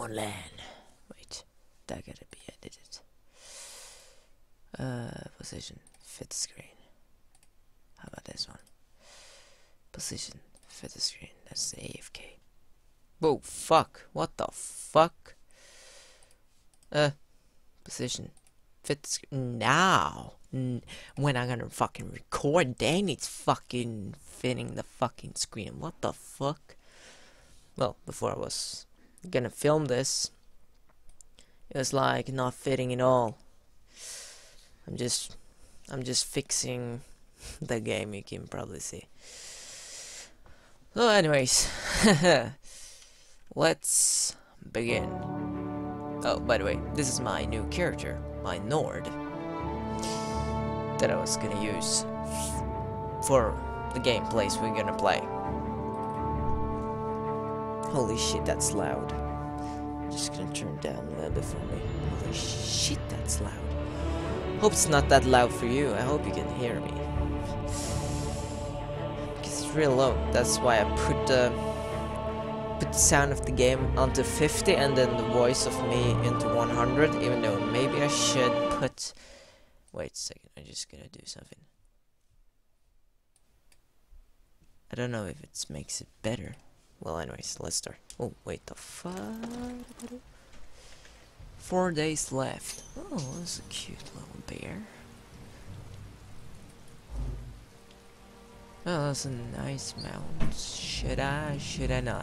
on LAN. Wait, that gotta be edited. Position, fit the screen. How about this one? Position, fit the screen. That's the AFK. Whoa, fuck. What the fuck? Position, fit the screen. Now. When I'm gonna fucking record, then it's fucking fitting the fucking screen. What the fuck? Well, before I was gonna film this, it was like not fitting at all. I'm just fixing the game, you can probably see. So anyways, let's begin. Oh, by the way, this is my new character, my Nord, that I was gonna use for the gameplays we're gonna play. Holy shit, that's loud. Just gonna turn it down a little bit for me. Holy shit, that's loud. Hope it's not that loud for you. I hope you can hear me. Because it's real low. That's why I put the sound of the game onto 50 and then the voice of me into 100. Even though maybe I should put... Wait a second, I'm just gonna do something. I don't know if it makes it better. Well, anyways, let's start. Oh, wait, the fuck? 4 days left. Oh, that's a cute little bear. Oh, that's a nice mount. Should I not?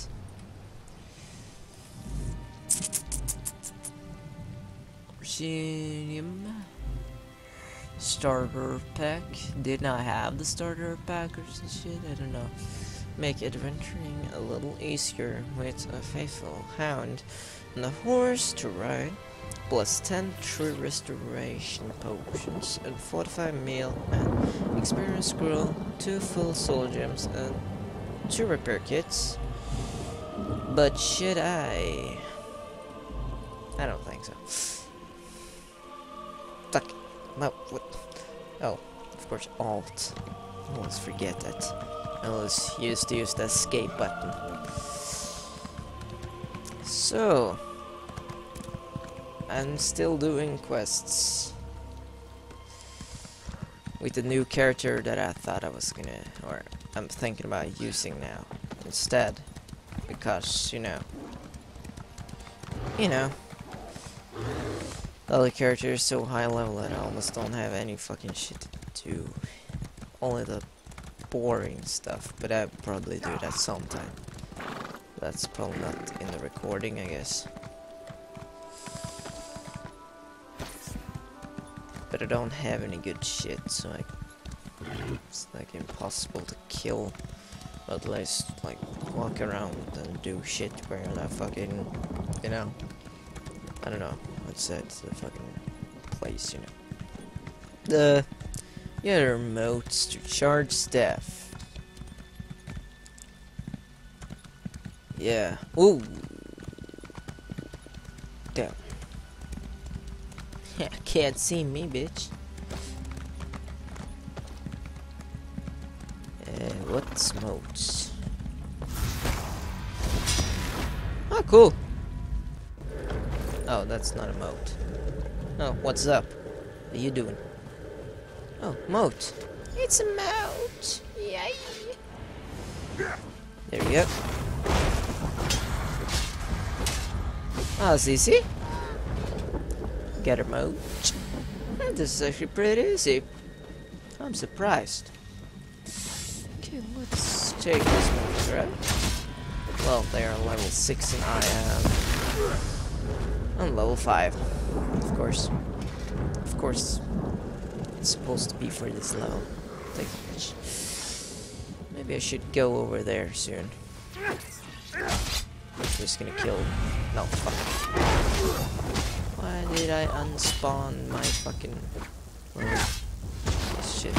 Resume. Starter pack. Did not have the starter pack or some shit, I don't know. Make adventuring a little easier with a faithful hound and a horse to ride, plus 10 true restoration potions and 45 meal and experience scroll, 2 full soul gems and 2 repair kits. But should I? I don't think so. Fuck. No, what? Oh, of course, Alt. I always forget that. I always used to use the escape button. So, I'm still doing quests with the new character that I thought I was gonna, or I'm thinking about using now instead, because you know, the other character is so high level that I almost don't have any fucking shit to do. Only the boring stuff, but I'll probably do that sometime. That's probably not in the recording, I guess. But I don't have any good shit, so it's like impossible to kill. But at least like walk around and do shit where that fucking, I don't know, what's that, the fucking place, The other modes to charge staff. Yeah. Ooh. Damn. Can't see me, bitch. What's modes? Oh, cool. Oh, that's not a moat. Oh, what's up? What are you doing? Oh, moat. It's a moat. Yay. There we go. Ah, it's easy. Get a moat. This is actually pretty easy. I'm surprised. Okay, let's take this one, right? Well, they are level 6 and I am on level 5. Of course. Of course. It's supposed to be for this level. Maybe I should go over there soon. I'm just gonna kill. No, fuck. Why did I unspawn my fucking shit?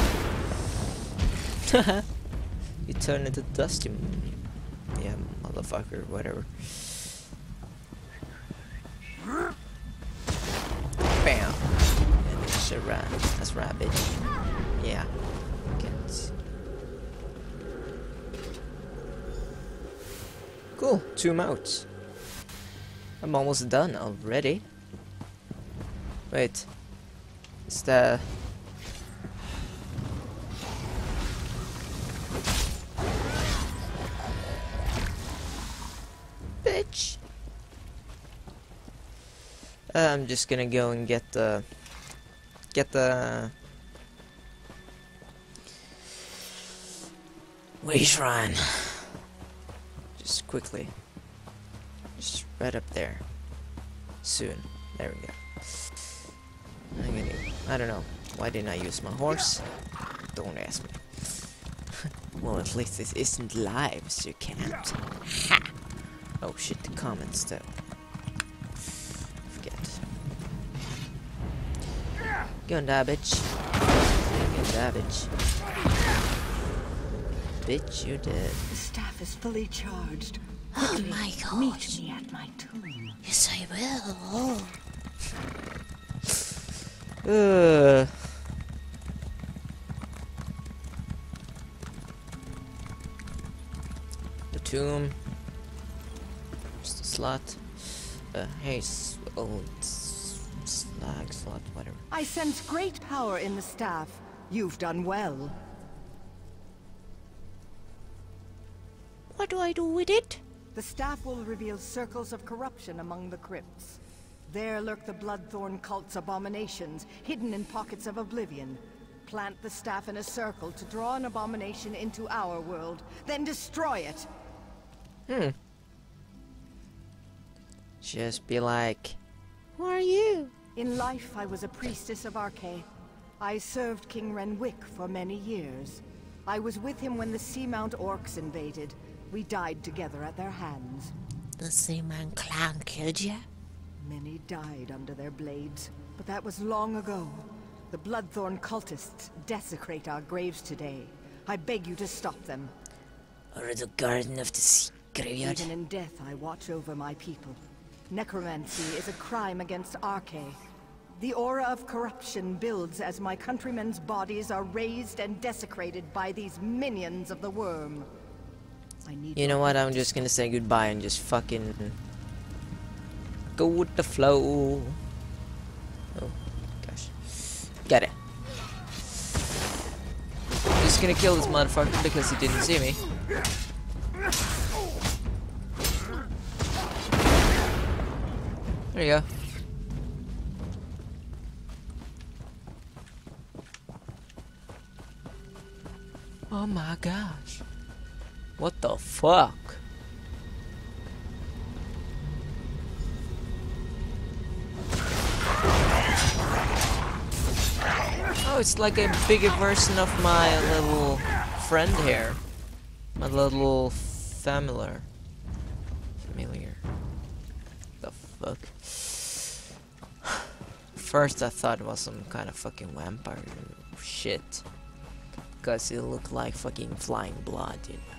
You turn into dust, you yeah, motherfucker, whatever. Bam. And it's a rat. That's right, bitch. Yeah. Get. Cool. 2 moats. I'm almost done already. Wait. It's the... Bitch! I'm just gonna go and get the... Wait, run. Just quickly. Just right up there. Soon. There we go. I don't know. Why didn't I use my horse? Don't ask me. Well, at least this isn't live, so you can't. Ha! Oh shit, the comments though. Forget. Go and die, bitch. Go and die, bitch. Bitch, you're dead. The staff is fully charged. Oh my gosh. Meet me at my tomb. Yes, I will. The tomb. Just a slot. Hey, old slag slot, whatever. I sense great power in the staff. You've done well. What do I do with it? The staff will reveal circles of corruption among the crypts. There lurk the Bloodthorn cult's abominations, hidden in pockets of oblivion. Plant the staff in a circle to draw an abomination into our world, then destroy it. Just be like, who are you? In life, I was a priestess of Arche. I served King Renwick for many years. I was with him when the Seamount Orcs invaded. We died together at their hands. The Seaman clan killed you? Many died under their blades, but that was long ago. The Bloodthorn cultists desecrate our graves today. I beg you to stop them. Or the Garden of the Sea Graveyard? Even in death, I watch over my people. Necromancy is a crime against Arche. The aura of corruption builds as my countrymen's bodies are raised and desecrated by these minions of the worm. I need You know what? I'm just gonna say goodbye and just fucking go with the flow. Oh gosh, got it. I'm just gonna kill this motherfucker because he didn't see me. There you go. Oh my gosh. What the fuck? Oh, it's like a bigger version of my little friend here. My little familiar. The fuck? First I thought it was some kind of fucking vampire shit. Because it looked like fucking flying blood, you know.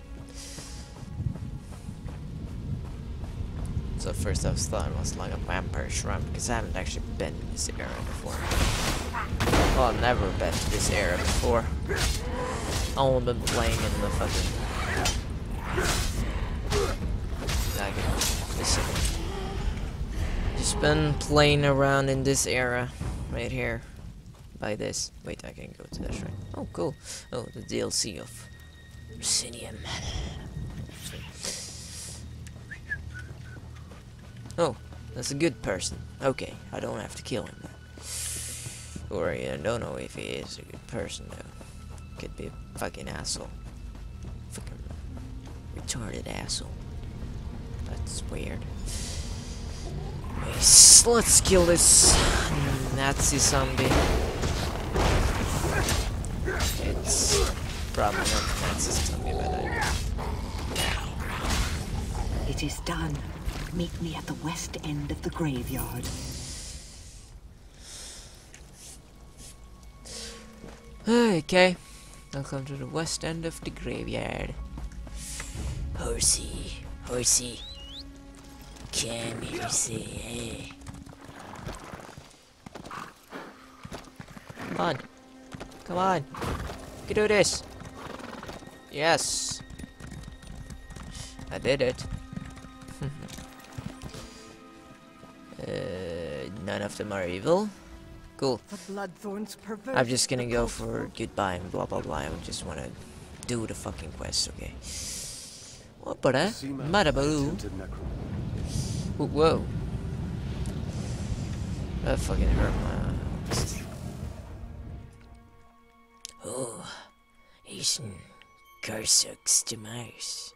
So first I thought it was like a vampire shrine, because I haven't actually been in this area before. Well, I've never been to this area before. I've only been playing in the fucking... Like, listen. Just been playing around in this area, right here. By this. Wait, I can go to that shrine. Oh, cool. Oh, the DLC of Proscenium. Oh, that's a good person. Okay, I don't have to kill him then. Or I don't know if he is a good person though. Could be a fucking asshole. Fucking retarded asshole. That's weird. Anyways, let's kill this Nazi zombie. It's probably not Nazi zombie, but It is done. Meet me at the west end of the graveyard. Okay. Welcome to the west end of the graveyard. Horsey, horsey. Come here, say. Come on. Come on. You can do this. Yes. I did it. None of them are evil. Cool. The Bloodthorn's perverse. I'm just gonna go for goodbye and blah blah blah. I just wanna do the fucking quest, okay? What but Marabaloo. Whoa. That fucking hurt my Oh, isn't Karsuk's demise.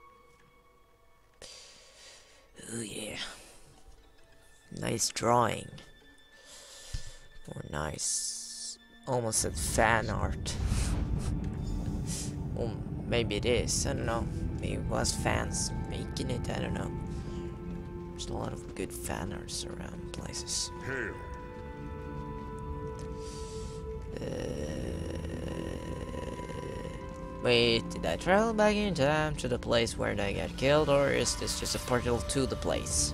Oh yeah. nice drawing. Or nice, almost said fan art. Well, maybe it is, I don't know. Maybe it was fans making it, I don't know. There's a lot of good fan arts around places. Hail. Wait, did I travel back in time to the place where they got killed, or is this just a portal to the place?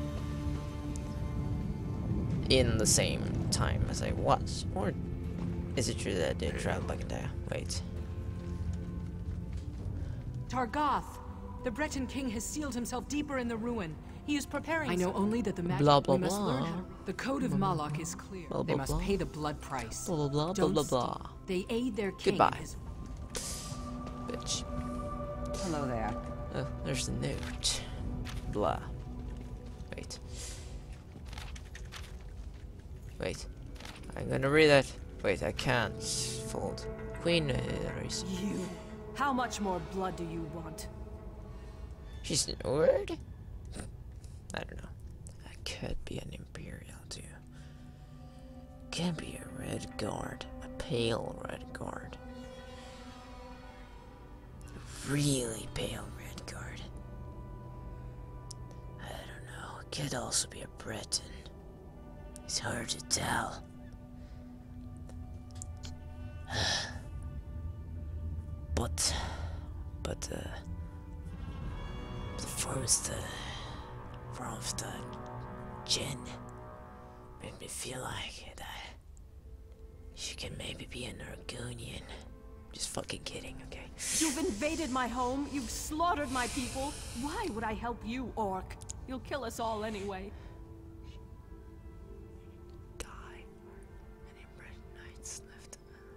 In the same time as I was? Or is it true that I did travel back in there? Wait. Targoth! The Breton king has sealed himself deeper in the ruin. He is preparing. I know only that the magic Blah, blah, we must learn blah. how. The code of Malak is clear. Blah, They blah, must blah. pay the blood price. Blah blah blah blah Don't blah steal. blah. They aid their king. Goodbye. His... Bitch. Hello there. Oh, there's the note. Blah. Wait. Wait. I'm gonna read that. Wait, I can't fold. Queen race. You. How much more blood do you want? She's an word? I don't know. I could be an Imperial too. Can be a red guard. A pale red guard. A really pale red guard. I don't know. It could also be a Breton. It's hard to tell. But the form of the Jinn made me feel like that she can maybe be an Argonian. Just fucking kidding, okay? You've invaded my home. You've slaughtered my people. Why would I help you, orc? You'll kill us all anyway. Die. Any Breton knights left?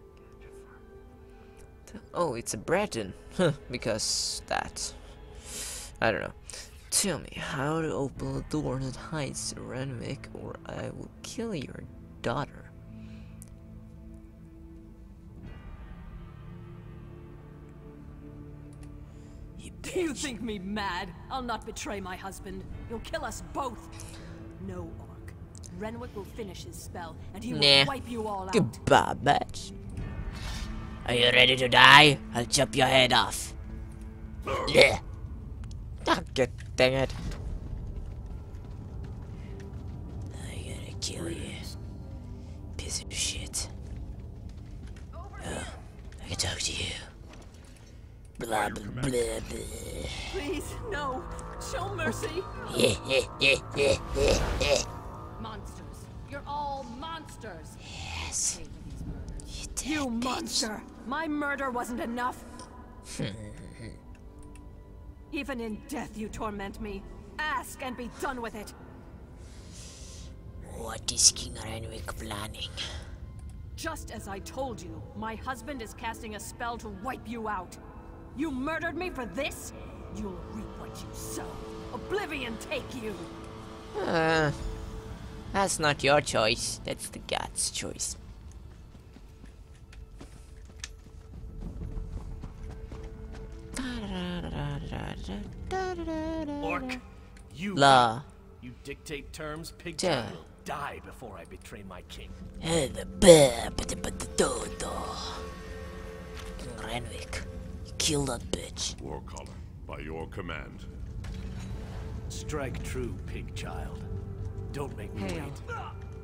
Oh, it's a Breton. Because that. I don't know. Tell me how to open the door that hides Renwick, or I will kill your daughter. Do you think me mad? I'll not betray my husband. You'll kill us both. No, orc. Renwick will finish his spell, and he will wipe you all out. Goodbye, bitch. Are you ready to die? I'll chop your head off. Yeah. Ah, God dang it. I'm gonna kill you. Piece of shit. Oh, I can talk to you. Blah, blah, blah, blah. Please, no. Show mercy. Monsters. You're all monsters. Yes. You monster! My murder wasn't enough. Even in death you torment me. Ask and be done with it. What is King Renwick planning? Just as I told you, my husband is casting a spell to wipe you out. You murdered me for this? You'll reap what you sow. Oblivion take you! That's not your choice. That's the god's choice. Orc, you you dictate terms, pig Yeah. will die before I betray my king. King Renwick, kill that bitch. Warcaller, by your command. Strike true, pig child. Don't make me Hail. wait.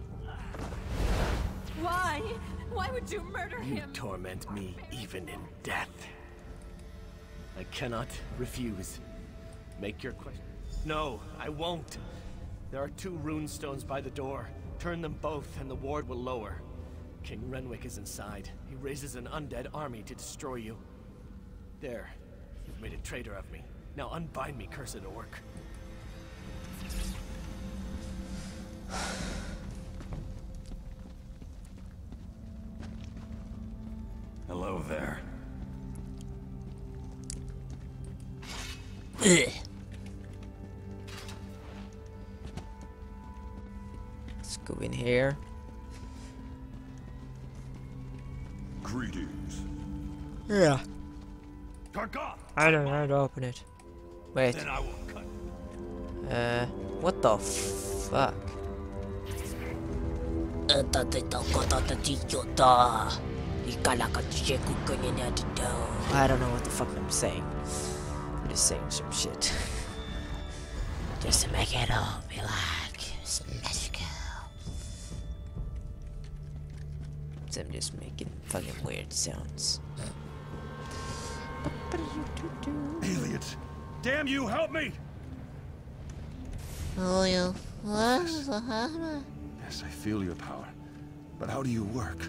Why? Why would you murder You him? torment me even in death. I cannot refuse. Make your question. No, I won't. There are 2 rune stones by the door. Turn them both and the ward will lower. King Renwick is inside. He raises an undead army to destroy you. There. You've made a traitor of me. Now unbind me, cursed orc. there. Ugh. Let's go in here. Greetings. Yeah. Targoth! I don't know how to open it. Wait. Then I will cut. What the fuck? I don't I don't know what the fuck I'm saying. I'm just saying some shit. Just to make it all be like magical. So I'm just making fucking weird sounds. Aliens! Damn you, help me! Oh, you. What? Yes, I feel your power. But how do you work?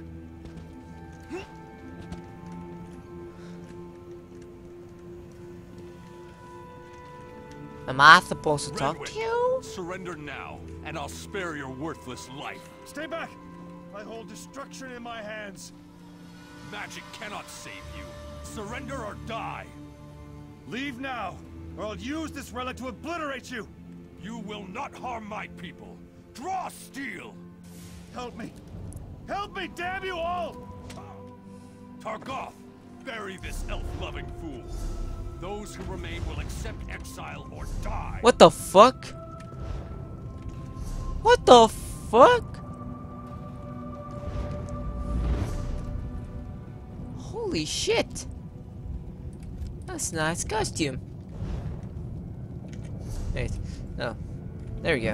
Am I supposed to talk to you? Surrender now, and I'll spare your worthless life. Stay back! I hold destruction in my hands. Magic cannot save you. Surrender or die. Leave now, or I'll use this relic to obliterate you! You will not harm my people. Draw steel! Help me! Help me, damn you all! Targoth, bury this elf-loving fool. Those who remain will accept exile or die. What the fuck? What the fuck? Holy shit! That's a nice costume. Wait, no. There we go.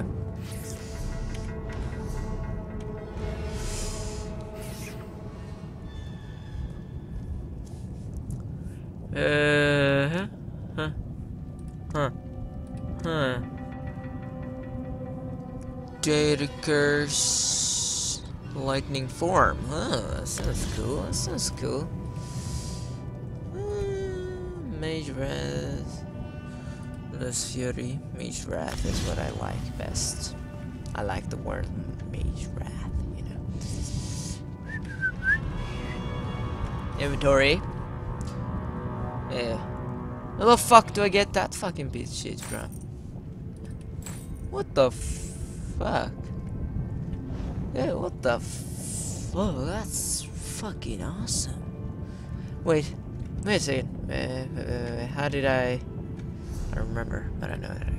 Data curse lightning form. Oh, that sounds cool. That sounds cool. Mage Wrath. Less Fury. Mage Wrath is what I like best. I like the word Mage Wrath, you know. Inventory. Yeah. Where the fuck do I get that fucking piece of shit from? What the fuck? Yeah, what the fuck? That's fucking awesome. Wait a second. How did I don't remember, but I know that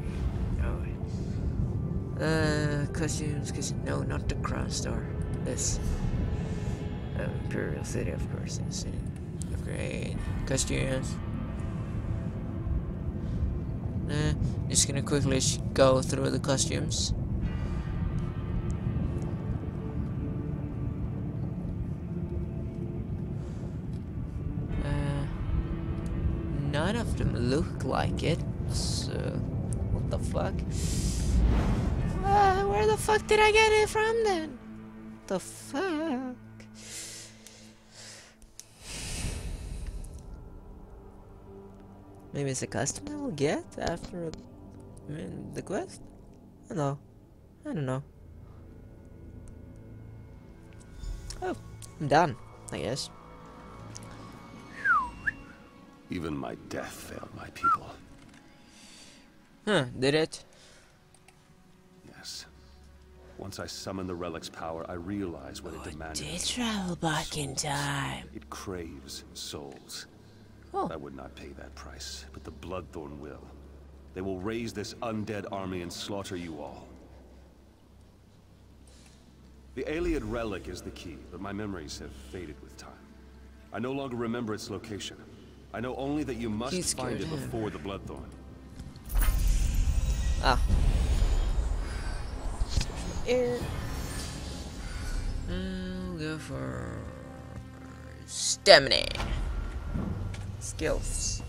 costumes, no, not the crown store. This. Imperial City, of course. Upgrade. Costumes. Just gonna quickly go through the costumes. None of them look like it, so what the fuck? Where the fuck did I get it from then? The fuck? Maybe it's a custom I will get after the quest? I don't know. Oh, I'm done, I guess. Even my death failed my people. Huh, did it? Yes. Once I summoned the relic's power, I realized what it demanded. Did travel back in time. It craves souls. Oh. I would not pay that price, but the Bloodthorn will. They will raise this undead army and slaughter you all. The Ayleid relic is the key, but my memories have faded with time. I no longer remember its location. I know only that you must find it before the Bloodthorn. Ah. I'll go for stamina. Skills.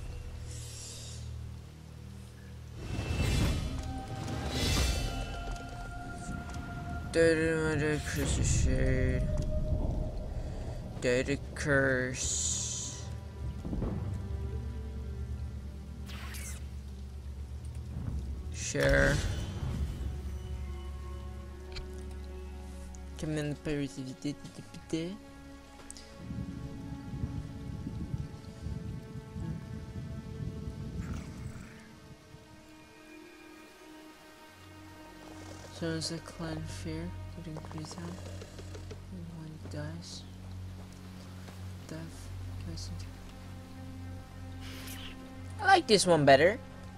Data curse shade. Data curse. Share. Command parity. Throws a clan fear would increase health. And when it dies, death goes into. I like this one better.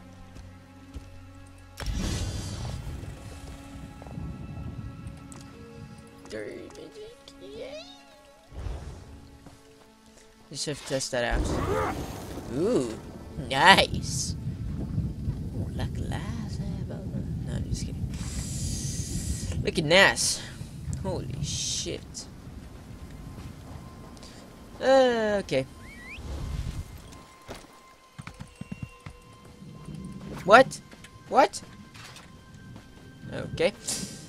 You should test that out. Ooh, nice. Ooh, like lies. No, I'm just kidding. Look at Nass. Holy shit. Okay. What? What? Okay.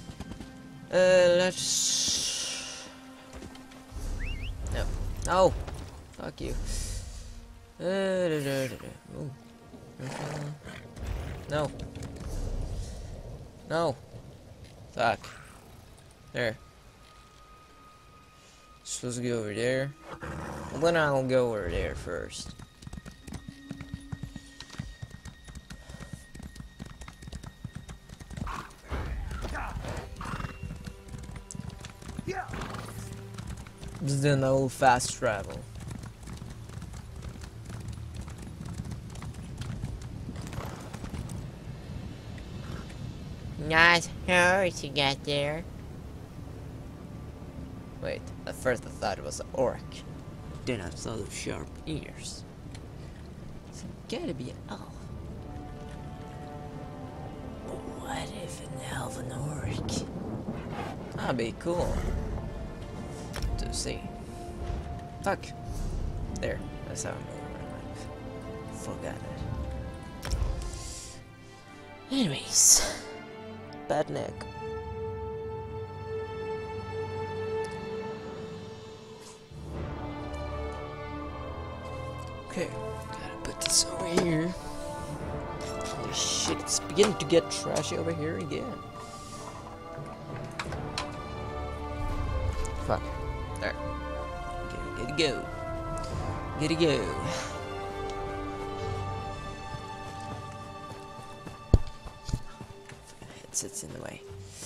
Let's. No. Oh. Fuck you. Ooh. No. No. Fuck. There. Supposed to go over there. Well, then I'll go over there first. This is no fast travel. Not hard to get there. Wait, at first I thought it was an orc. Then I saw those sharp ears. It's gotta be an elf. What if an elven orc? That'd be cool to see. Fuck. There, that's how I know where I'm at. Forgot it. Anyways. Bad neck. Okay, gotta put this over here. Holy shit, it's beginning to get trashy over here again. Fuck. There. Okay, good to go. Good to go. Headset's in the way.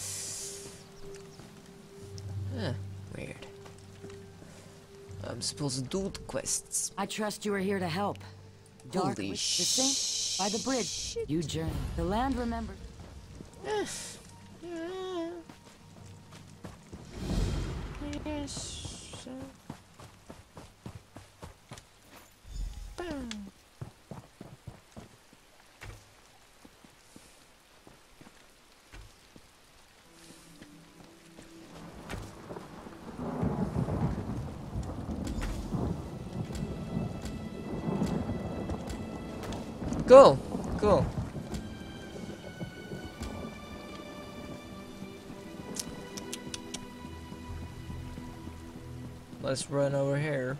Huh, weird. I'm supposed to do the quests. I trust you are here to help. Dark Holy the Saint by the bridge. You journey. The land remembers. Yes. Boom. Cool, cool. Let's run over here.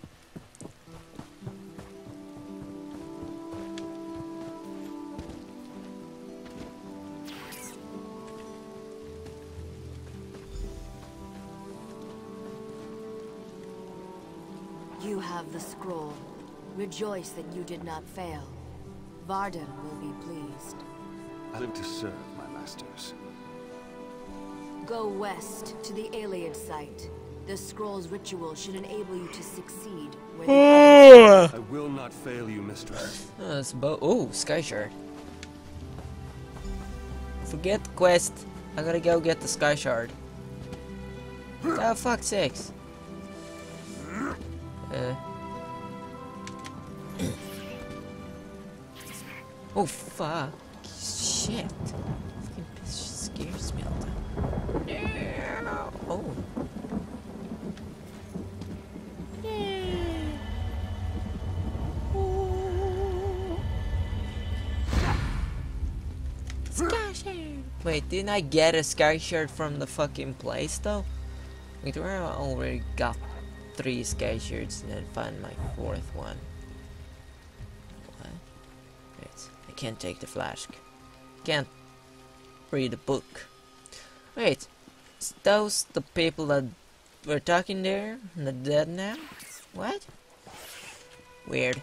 You have the scroll. Rejoice that you did not fail. Varden will be pleased. I live to serve my masters. Go west to the Iliad site. The scroll's ritual should enable you to succeed where the I will not fail you, mistress. That's oh, Sky Shard. Forget the quest. I gotta go get the Sky Shard. Oh, fuck's sakes. Oh, fuck. Shit. Fucking bitch scares me all the time. No. Oh. Sky Shard. Wait, didn't I get a Sky Shard from the fucking place though? Wait, where I already got 3 Sky Shards and then find my 4th one. What? Wait, I can't take the flask. Can't read a book. Wait, is those the people that were talking there? And they're dead now? What? Weird.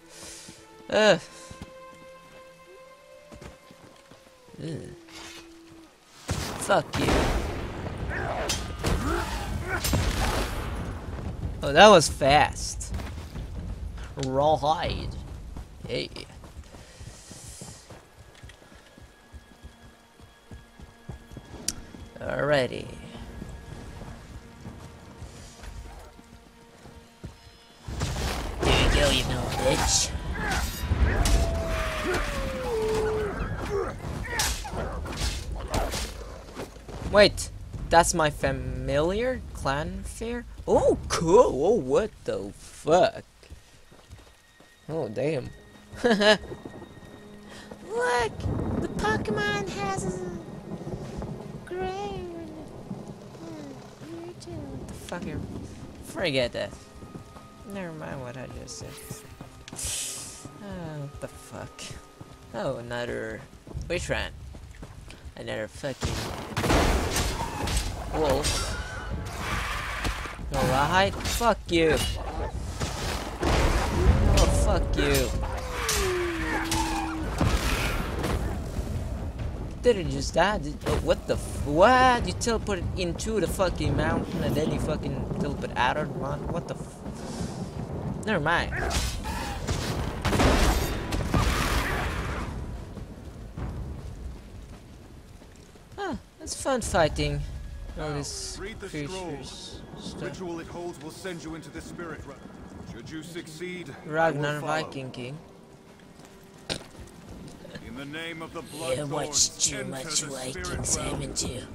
Ugh. Ugh. Fuck you. Oh, that was fast. Rawhide. Hey. Alrighty. There you go, you little bitch. Wait, that's my familiar clan fair? Oh, cool. Oh, what the fuck? Oh, damn. Look, the Pokemon has a gray. What the fuck? Forget that. Never mind what I just said. Oh, what the fuck? Oh, another witch ran. Another fucking wolf. Alright, fuck you. Oh, fuck you. Did it just die? Oh, what the what? You teleported into the fucking mountain and then you fucking teleported out of the mountain? What the Never mind. Huh, it's fun fighting all these Read the creatures. scroll. Ritual it holds will send you into the spirit realm. Should you succeed, Ragnar I will follow. Viking King. In the name of the blood You watched too enter much the Vikings, spirit realm. haven't you?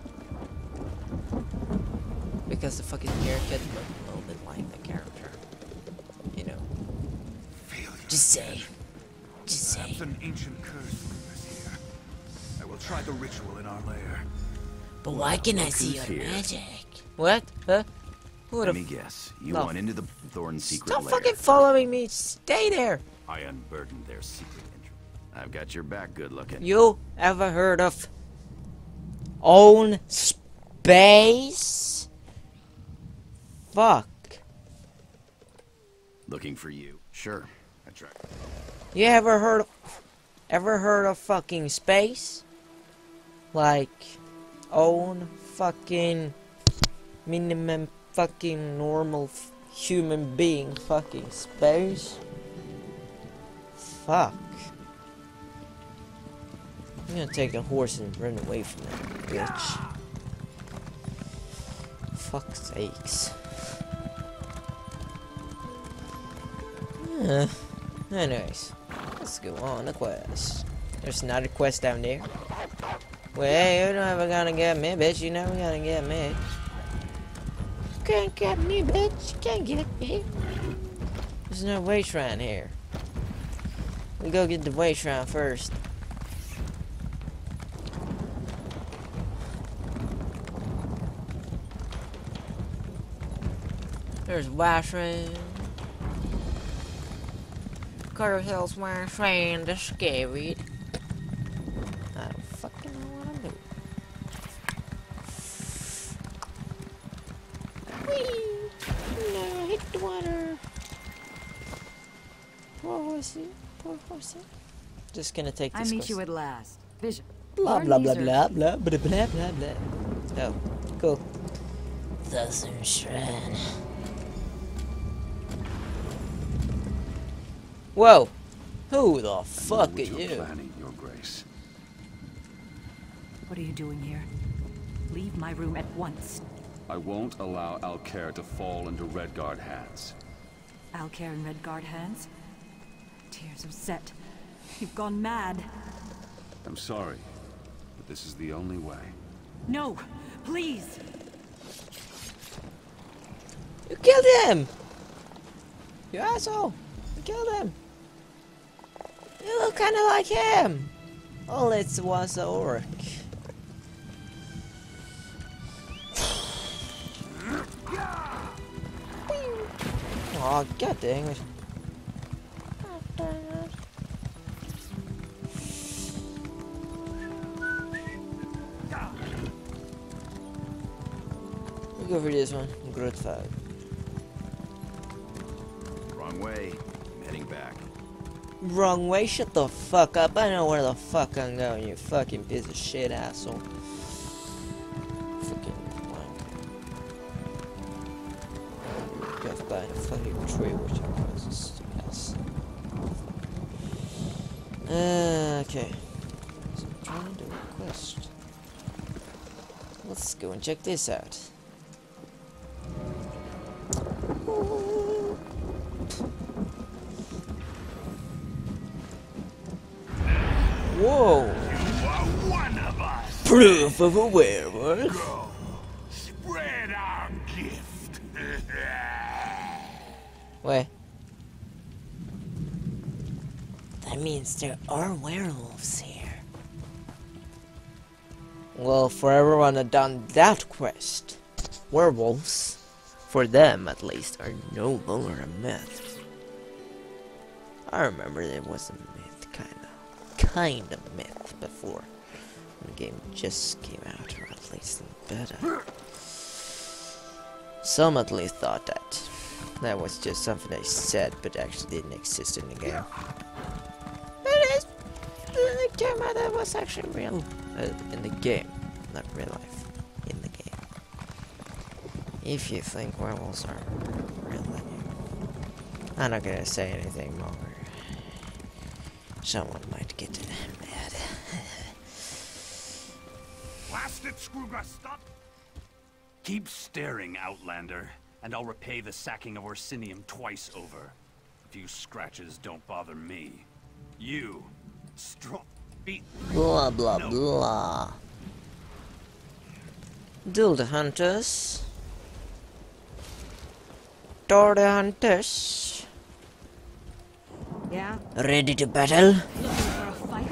Because the fucking haircut looked a little bit like the character. You know. Just say. Just say. Perhaps an ancient curse lingers here. I will try the ritual in our lair. But why can I Look see who's your here. magic? What? Huh? Who Let the me guess. You No. went into the Thorn secret Stop lair. fucking following me! Stay there! I unburdened their secret entrance. I've got your back, good looking. You ever heard of own space? Fuck. Looking for you. Sure. I tried. You ever heard of fucking space? Like own fucking minimum fucking normal human being fucking space? Fuck. I'm gonna take a horse and run away from that bitch. Fuck's sakes. Anyways, let's go on the quest. There's another quest down there. Well, you're never gonna get me, bitch. You're never gonna get me. You can't get me, bitch. You can't get me. There's no way shrine here. We go get the way shrine first. There's way shrine. Carter Hill's way shrine. That's scary. I don't fucking know what I'm doing. Whee! No, hit the water. Poor horsey. Poor horsey. Just gonna take I this meet quest. you at last. Vision. Blah Our blah knees blah are- blah blah blah blah blah blah. Oh, cool. Southern Shrine. Whoa! Who the I know fuck are what you're you? planning, Your Grace. What are you doing here? Leave my room at once. I won't allow Alcair to fall into Redguard hands. Alcair in Redguard hands? Tears of Set. You've gone mad. I'm sorry, but this is the only way. No, please. You killed him! You asshole! You killed him! You look kinda like him! All it was a orc. Aw, god dang it. We go for this one. Good fight. Wrong way. I'm heading back. Wrong way, shut the fuck up. I know where the fuck I'm going, you fucking piece of shit asshole. Death by the fucking tree, which causes yes. Okay. So I'm trying to do a quest. Let's go and check this out. Whoa! Proof of a werewolf. Go. Spread our gift. Wait. That means there are werewolves here. Well, for everyone that done that quest, werewolves, for them at least, are no longer a myth. I remember there was a myth, kind of myth before the game just came out, or at least in beta. Some at least thought that was just something they said, but actually didn't exist in the game. It came out that was actually real in the game, not real life, in the game. If you think werewolves are real, then I'm not gonna say anything more. Someone might get mad. Blast it, screwguy, stop! Keep staring, Outlander, and I'll repay the sacking of Orsinium twice over. A few scratches don't bother me. You, strong feet. Blah blah blah. Duel the hunters. Door the hunters. Yeah? Ready to battle? Looking for a fight?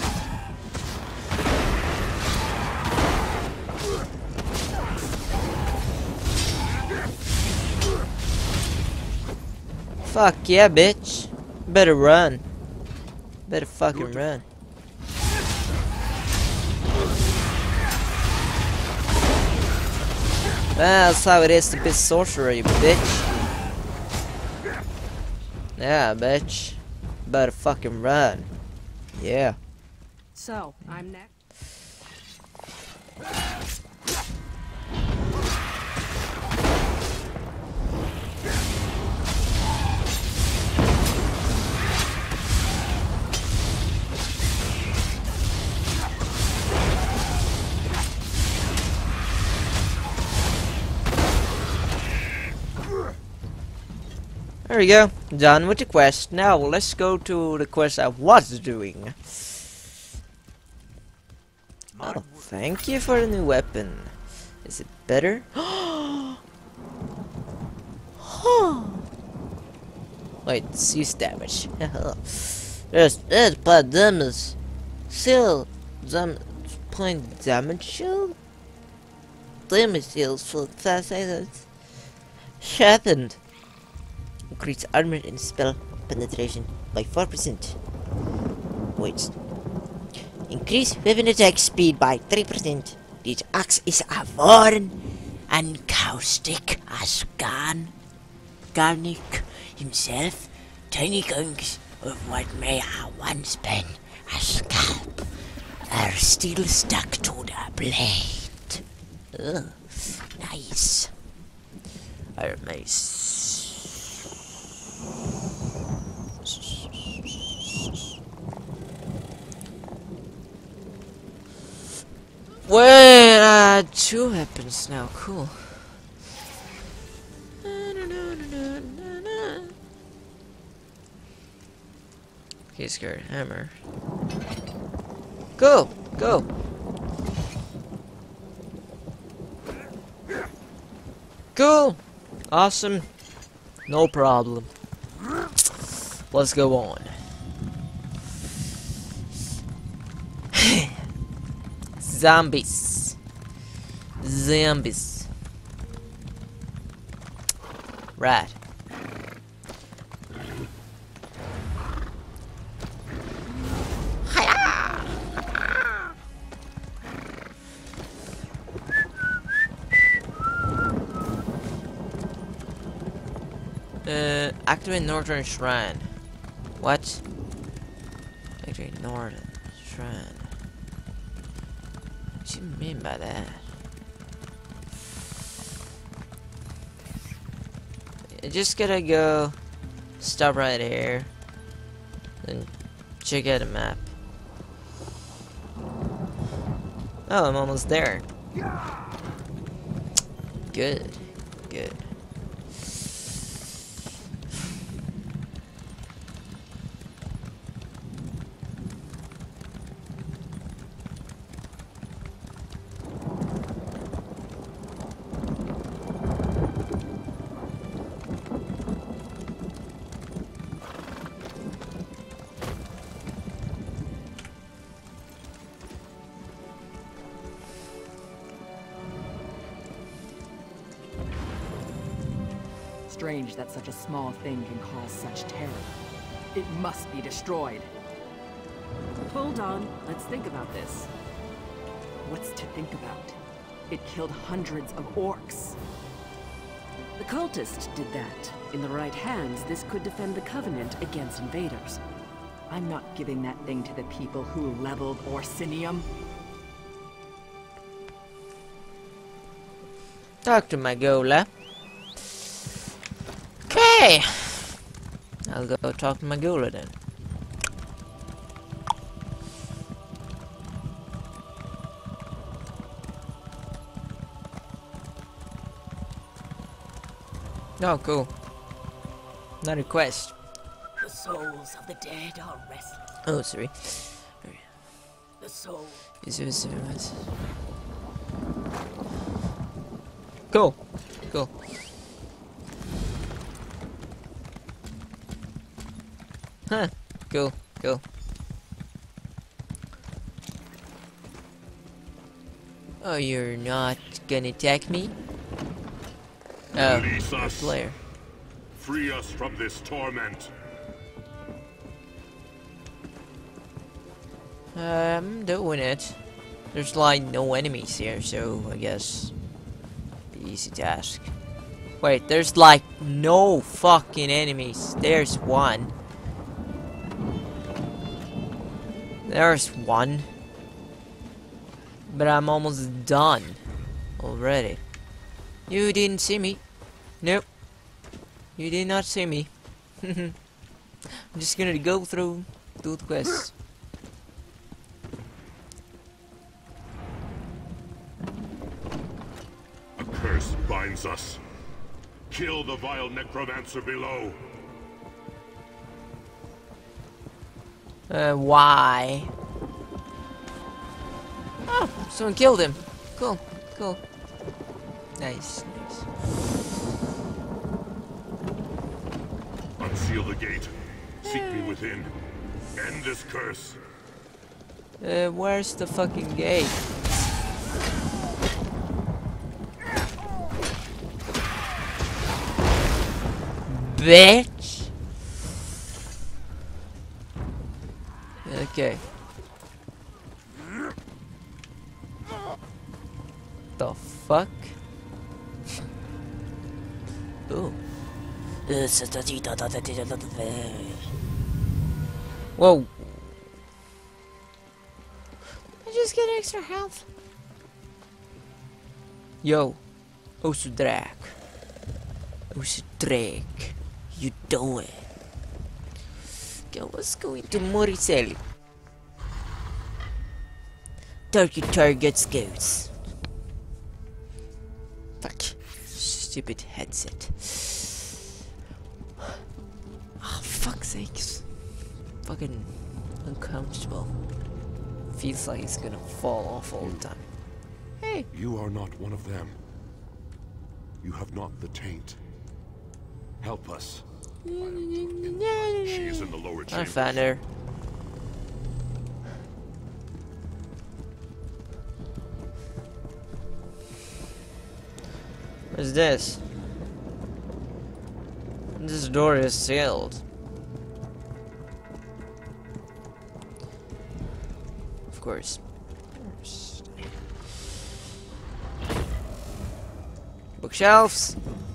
Fuck yeah, bitch. Better run. Better fucking run. That's how it is to be sorcerer, you bitch. Yeah, bitch. Better fucking run. Yeah. So, I'm next. There we go. Done with the quest. Now let's go to the quest I was doing. Oh, thank you for the new weapon. Is it better? Wait, seize damage. There's bad damage. Still, point damage shield? Damage shield for fast items. Sharpened. Increase armor and spell penetration by 4%. Wait. Increase weapon attack speed by 3%. This axe is a foreign and caustic as Garnick himself. Tiny chunks of what may have once been a scalp are still stuck to the blade. Oh, nice. Iron mace. Wait, 2 weapons now, cool. Okay, scared hammer. Go, go. Cool, awesome, no problem. Let's go on. Zombies. Zombies. Right. Activate Northern Shrine. What? Activate Northern Shrine. What do you mean by that? I just gotta go stop right here and check out the map. Oh, I'm almost there. Good, good. Strange that such a small thing can cause such terror. It must be destroyed. Hold on, let's think about this. What's to think about? It killed hundreds of orcs. The cultist did that. In the right hands, this could defend the Covenant against invaders. I'm not giving that thing to the people who leveled Orsinium. Talk to my Gola. Okay, I'll go talk to my Gola then. Oh, cool. Not a quest. The souls of the dead are restless. Oh, sorry. The soul. Cool. Cool. Huh. Cool. Cool. Oh, you're not gonna attack me? Oh, Release us. player. Free us from this torment. I'm doing it. There's like no enemies here, so I guess easy task. Wait, there's like no fucking enemies. There's one. There's one. But I'm almost done already. You didn't see me. Nope. You did not see me. I'm just gonna go through the quests. A curse binds us. Kill the vile necromancer below. Why? Oh, someone killed him. Cool, cool. Nice, nice. Unseal the gate. Seek me within. End this curse. Where's the fucking gate? Bitch! Okay. The fuck? Ooh. Whoa. I just get extra health. Yo. Osudrak. Osudrak. You doing? Okay, let's go into Moricel. Target scouts. Fuck. Stupid headset. Oh, fuck's sakes. Fucking uncomfortable. Feels like it's gonna fall off all the time. Hey. You are not one of them. You have not the taint. Help us. She is in the lower chamber. I found her. What's this? This door is sealed. Of course. Bookshelves.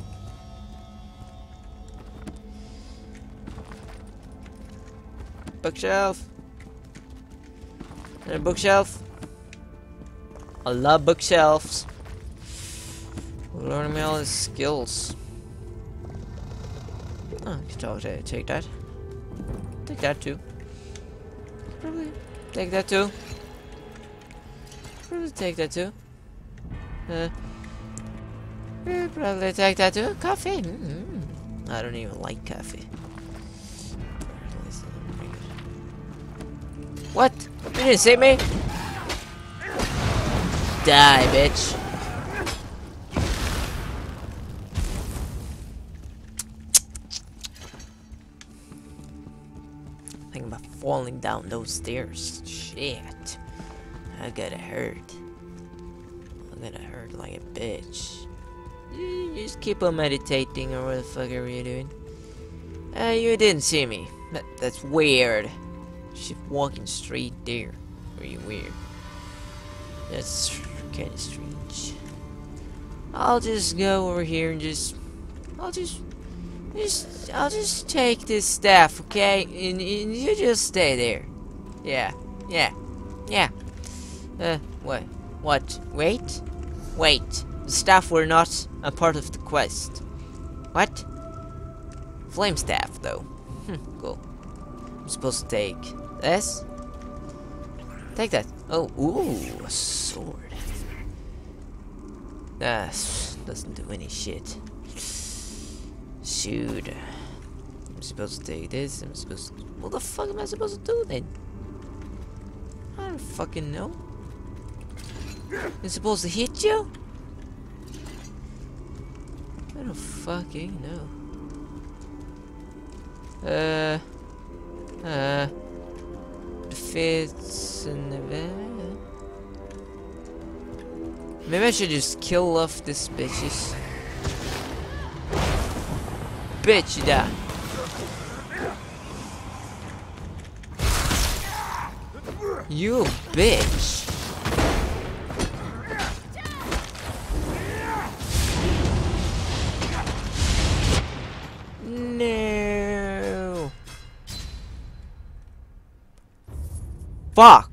Bookshelf. And a bookshelf. I love bookshelves. Learning me all his skills. Oh, I could totally take that. Take that too. Probably take that too. Probably take that too. Probably take that too. Coffee. I don't even like coffee. What? You didn't see me? Die, bitch. Think about falling down those stairs. Shit. I gotta hurt. I'm gonna hurt like a bitch. You just keep on meditating or what the fuck are you doing? You didn't see me. That's weird. She's walking straight there. Very weird. That's kind of strange. I'll just go over here and I'll just take this staff, okay? And you just stay there. Yeah. What? Wait. The staff were not a part of the quest. What? Flame staff, though. Cool. I'm supposed to take this. Take that. Oh, ooh, a sword. Doesn't do any shit. Shoot. I'm supposed to take this. What the fuck am I supposed to do then? I don't fucking know. It's supposed to hit you? I don't fucking know. Defeats and event. Maybe I should just kill off this bitches. Bitch, die. You bitch. No. Fuck.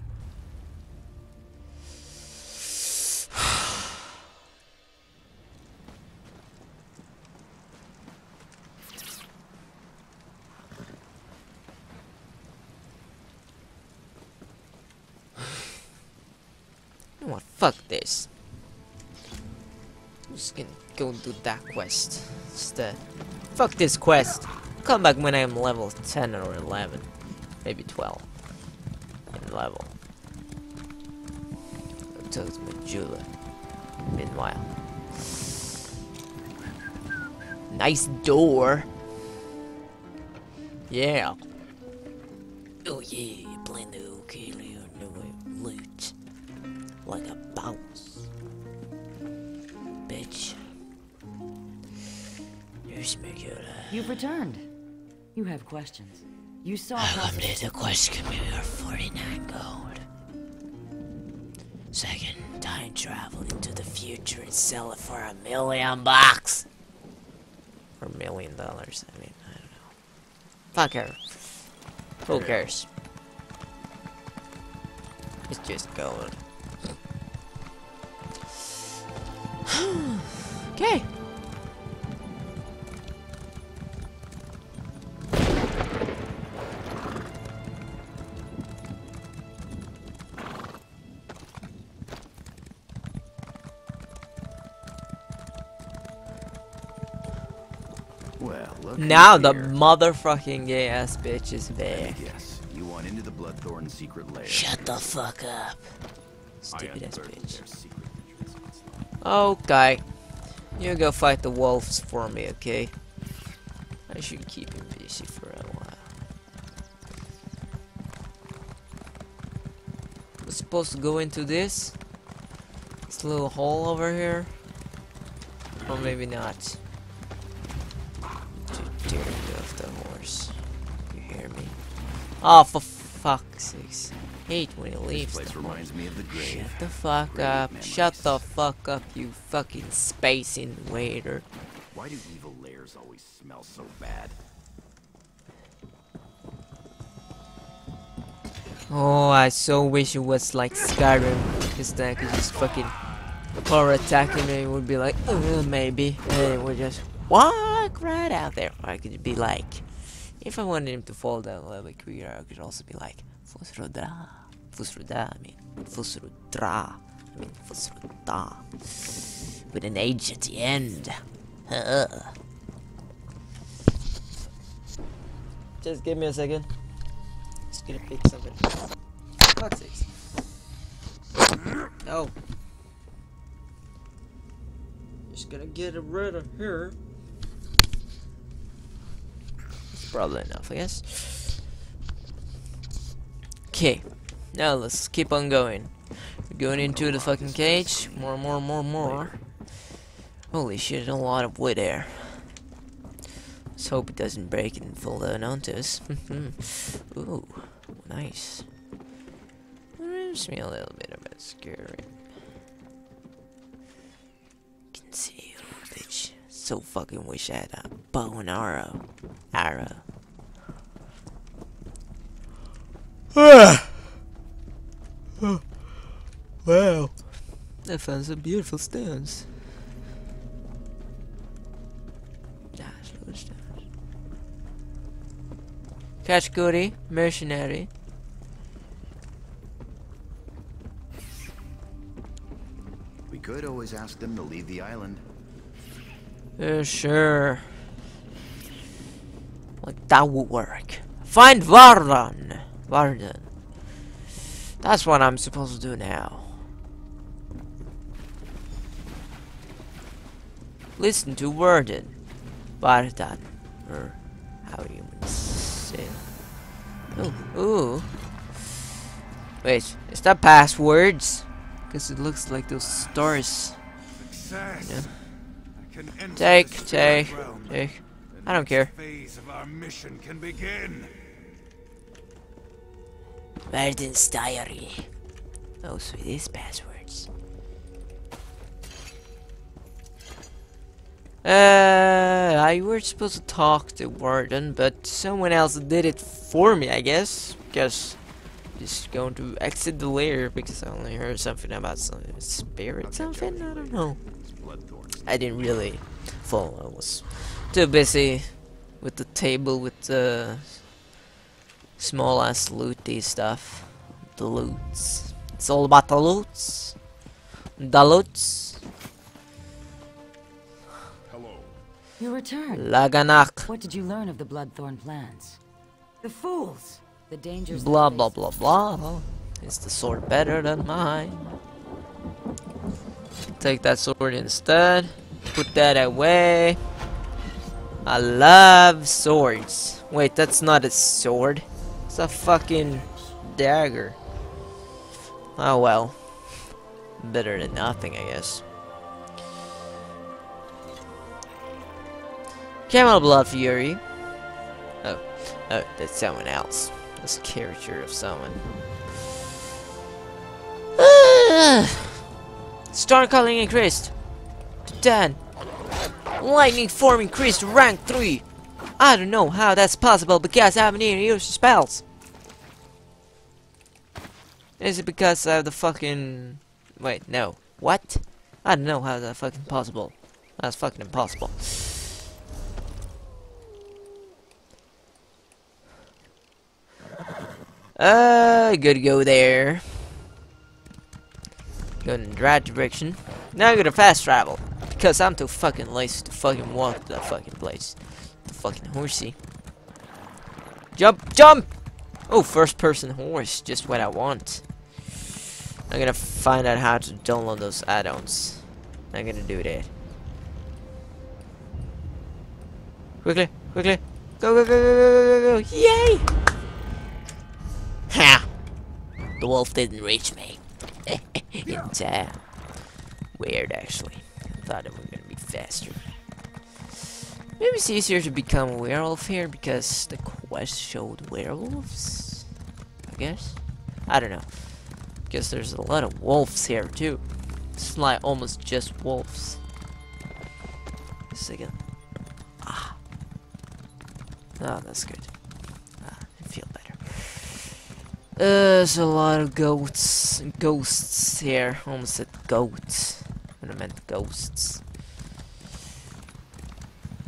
You know what? Fuck this. I'm just gonna go do that quest instead. Fuck this quest. Come back when I'm level 10 or 11. Maybe 12. In level. I'll talk to Majula. Meanwhile. Nice door. Yeah. Oh yeah, you plan to kill your new loot. Like a bounce. Bitch. You've returned. You have questions. You saw. I completed the quest computer 49 gold. Second, time travel into the future and sell it for $1 million. For $1 million, I mean, I don't know. Fuck her. Who cares? It's just gold. Okay. Well, look now the here. motherfucking gay ass bitch is back. Yes, you want into the Bloodthorn secret lair. Shut the fuck up. Stupid ass bitch. Okay. You go fight the wolves for me, okay? I should keep him busy for a while. We're supposed to go into this little hole over here. Or maybe not. Dear of the horse. You hear me? Oh, for fuck's sakes. Hate when he leaves. This place reminds me of the grave. Shut the fuck Great up. memories. Shut the fuck up, you fucking space invader. Why do evil lairs always smell so bad? Oh, I so wish it was like Skyrim. Because then I could just fucking power attack him and it would be like, maybe. And it would just walk right out there. Or I could be like, if I wanted him to fall down a little bit quicker, I could also be like, Fusrudra. Fusrudra, I mean, Fusrudra. I mean, Fusrudra. With an H at the end. Just give me a second. Just gonna pick something. Fuck's sakes. No. Just gonna get rid of here. It's probably enough, I guess. Okay. Now let's keep on going. We're going into the fucking cage. More. Holy shit, a lot of wood there. Let's hope it doesn't break and fall down onto us. Ooh, nice. Reminds me a little bit about Skyrim. Can see you, bitch. So fucking wish I had a bow and arrow. Wow. I found some beautiful stones. Catch goody, mercenary. We could always ask them to leave the island. Sure. Like that would work. Find Vardan. That's what I'm supposed to do now. Listen to Vardan. Or how you would say it. Ooh. Wait, is that passwords? Because it looks like those stars. Yeah. Take. I don't care. Phase of our mission can begin. Vardan's diary. Oh, so it is passwords. I were supposed to talk to Vardan, but someone else did it for me, I guess. Because just going to exit the lair because I only heard something about some spirit something. I don't know. I didn't really follow. I was too busy with the table with the small ass looty stuff. The loots. It's all about the loots. The loots. You returned. Laganak. What did you learn of the Bloodthorn plans? The fools. The dangers. Blah blah blah blah. Is the sword better than mine? Take that sword instead. Put that away. I love swords. Wait, that's not a sword. It's a fucking dagger. Oh well. Better than nothing, I guess. Camel Blood Fury. Oh, that's someone else. That's a character of someone. Storm Calling increased to 10. Lightning Form increased to rank 3. I don't know how that's possible because I haven't even used spells. Is it because I have the fucking... Wait, no. What? I don't know how that's fucking possible. That's fucking impossible. Good to go there. Going in the right direction. Now I'm gonna fast travel. Because I'm too fucking lazy to fucking walk to that fucking place. The fucking horsey. Jump! Jump! Oh, first person horse. Just what I want. I'm gonna find out how to download those add-ons. I'm gonna do that. Quickly! Quickly! Go, go, go, go, go, go, go! Yay! Ha! The wolf didn't reach me. In time. Weird, actually. I thought it was gonna be faster. Maybe it's easier to become a werewolf here because the quest showed werewolves? I guess? I don't know. Because there's a lot of wolves here too. It's like almost just wolves. A second. Ah. Oh, that's good. Ah, I feel better. There's a lot of ghosts here. Almost said goats when I meant ghosts.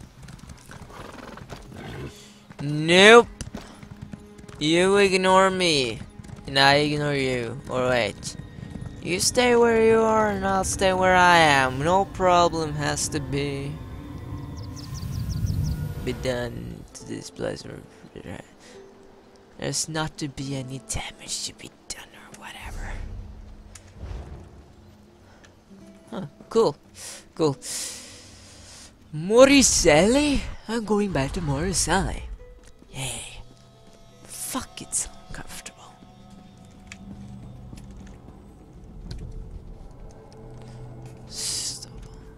Nope. You ignore me, and I ignore you. Or wait. You stay where you are, and I'll stay where I am. No problem has to be done to this place. There's not to be any damage to be done or whatever. Huh, cool. Cool. Moricelli? I'm going back to Moricelli. Yay. Fuck, it's uncomfortable. Stop.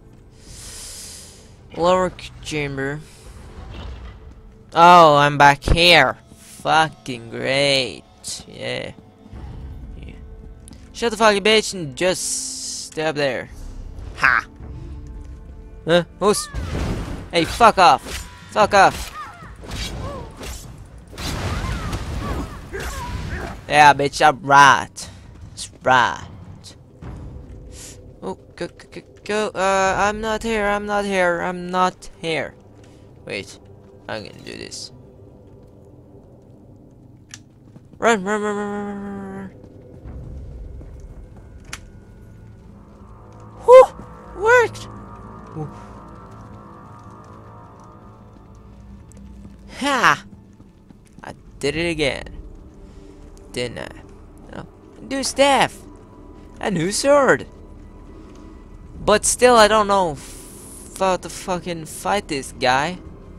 Lower chamber. Oh, I'm back here. Fucking great. Yeah. Shut the fucking bitch and just stay up there. Ha! Huh? Who's? Hey, fuck off. Fuck off. Yeah, bitch, I'm right. That's right. Oh, go. I'm not here. I'm not here. I'm not here. Wait. I'm gonna do this. Run. Whew! Worked! Whew. Ha! I did it again. Didn't I? Oh. New staff! A new sword! But still, I don't know how to fucking fight this guy.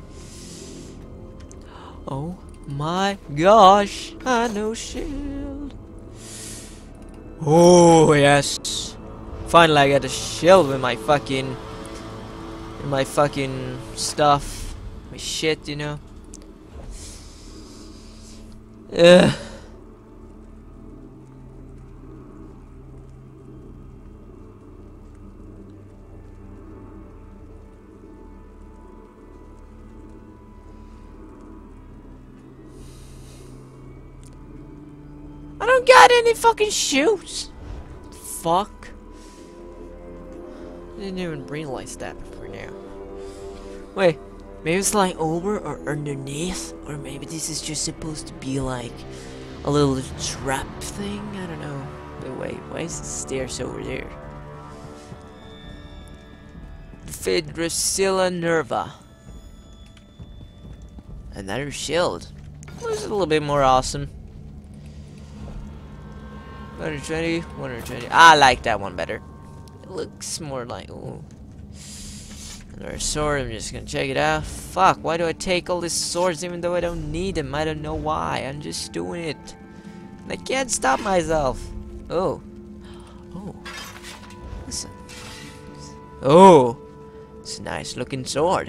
Oh my gosh! I know shield! Oh, yes! Finally, I got a shield with my fucking... stuff. My shit, you know? Ugh. I don't got any fucking shoes. Fuck. Didn't even realize that before now. Wait, maybe it's like over or underneath, or maybe this is just supposed to be like a little trap thing. I don't know. But wait, why is the stairs over there? Defeat Drusilla Nerva. Another shield. Looks a little bit more awesome. 120, 120. I like that one better. It looks more like, ooh. Another sword, I'm just gonna check it out. Fuck, why do I take all these swords even though I don't need them? I don't know why. I'm just doing it. I can't stop myself. Oh. Oh. Listen. Oh. It's a nice looking sword.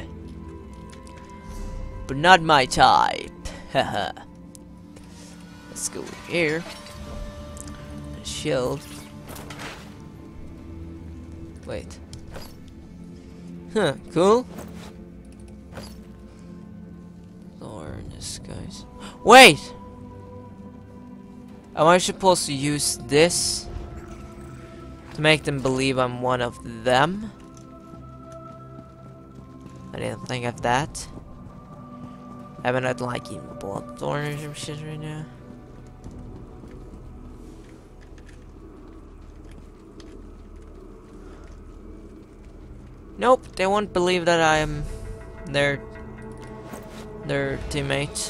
But not my type. Haha. Let's go here. Shield. Wait. Huh, cool. Lord, this guy's. Wait! Am I supposed to use this to make them believe I'm one of them? I didn't think of that. Am I not like in Bloodthorn or some shit right now? Nope, they won't believe that I am their teammate.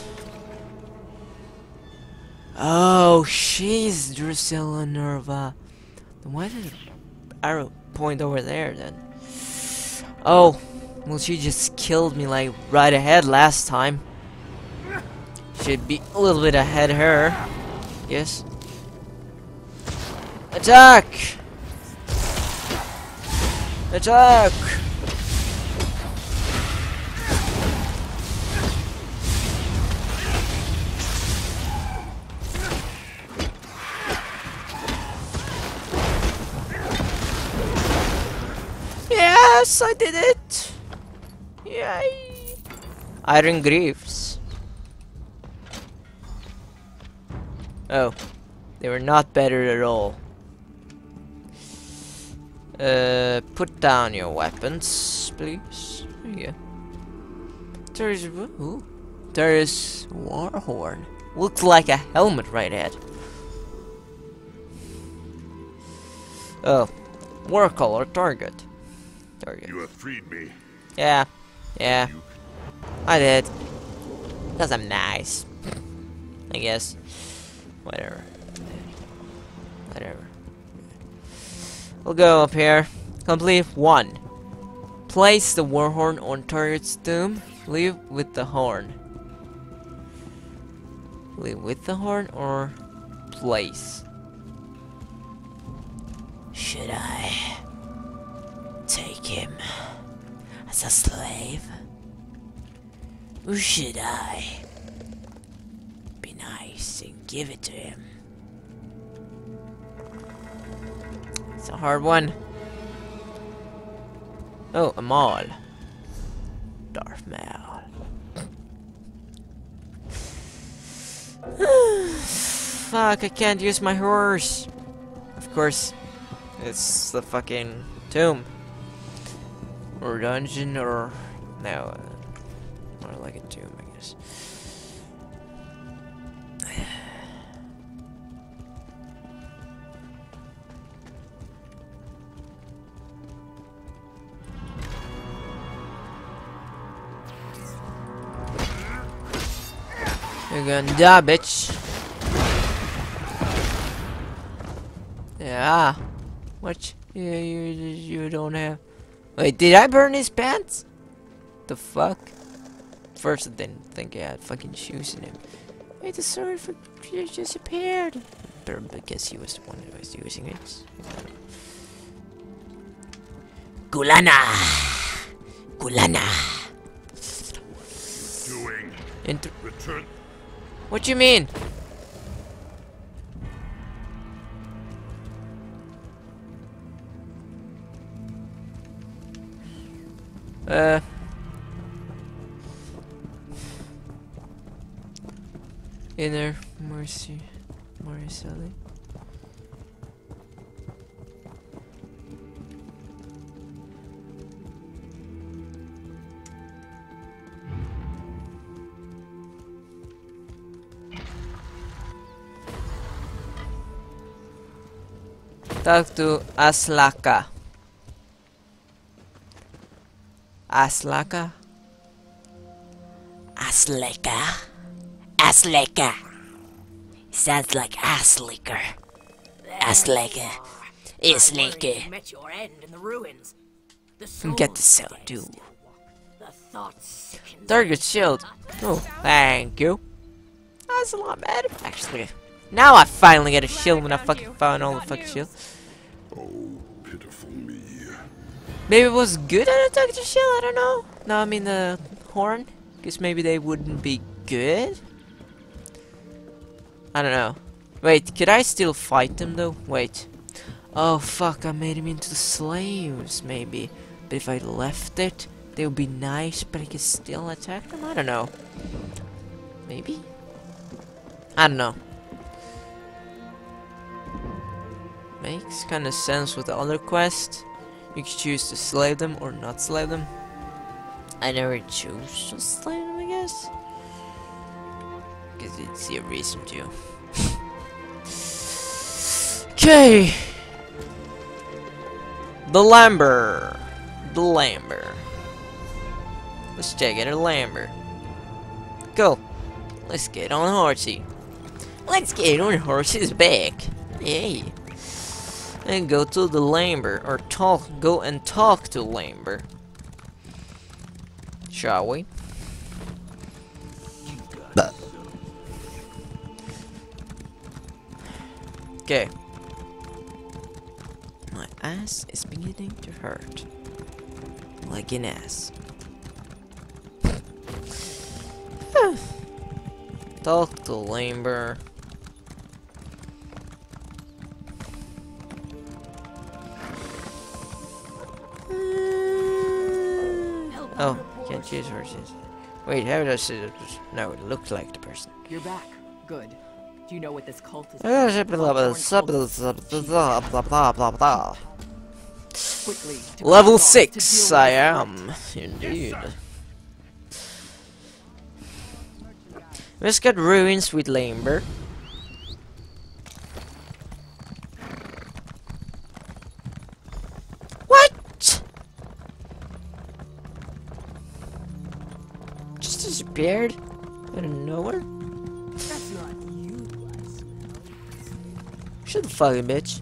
Oh, she's Drusilla Nerva. Then why did the arrow point over there then? Oh, well, she just killed me like right ahead last time. Should be a little bit ahead of her. Yes. Attack! Attack! Yes, I did it! Yay! Iron Greaves. Oh, they were not better at all. Put down your weapons, please. There you go. There's ooh, There's Warhorn. Looks like a helmet right ahead. Oh, war color target. You have freed me. Yeah, I did. Cause I'm nice. I guess. Whatever. We'll go up here. Complete 1. Place the warhorn on target's tomb. Leave with the horn. Leave with the horn or place? Should I take him as a slave? Or should I be nice and give it to him? It's a hard one. Oh, a Maul. Darth Maul. Fuck, I can't use my horse. Of course, it's the fucking tomb. Or dungeon, or... No, more like a tomb, I guess. You're gonna die, bitch. Yeah. What? Yeah, you don't have. Wait, did I burn his pants? The fuck? First, I didn't think I had fucking shoes in him. Wait, the sword for disappeared. Because he was the one who was using it. Kulana! Kulana! Doing. Return. What you mean? Inner Mercy Sally. Talk to Aslaka. Aslaka? Asleka? Asleka. Sounds like ass liquor. Asleka. Isleka. Met your end in the ruins. Get the sound, too. The thoughts. Target shield. Oh, thank you. That's a lot better, actually. Now I finally get a shield when I fucking found all the fucking shield. Oh, pitiful me. Maybe it was good at attacking the shield, I don't know. No, I mean the horn. Guess maybe they wouldn't be good. I don't know. Wait, could I still fight them though? Wait. Oh fuck, I made him into slaves maybe. But if I left it, they would be nice, but I could still attack them? I don't know. Maybe? I don't know. Makes kind of sense with the other quest. You can choose to slay them or not slay them. I never choose to slay them, I guess. Because it's a reason to. Okay. The Lamber. Let's check out a Lamber. Go. Let's get on horsey. Let's get on horse's back. Yay. And go to the Lamber, or go and talk to Lamber. Shall we? Okay. My ass is beginning to hurt. Like an ass. Talk to Lamber. Oh, can't choose horses. Wait, how does it? No, it looks like the person. You're back. Good. Do you know what this cult is? Quickly, Level 6, I am. Indeed. Let's get ruins with lumber. What? Just disappeared out of nowhere? That's not you, I smell. Shut the fucking bitch.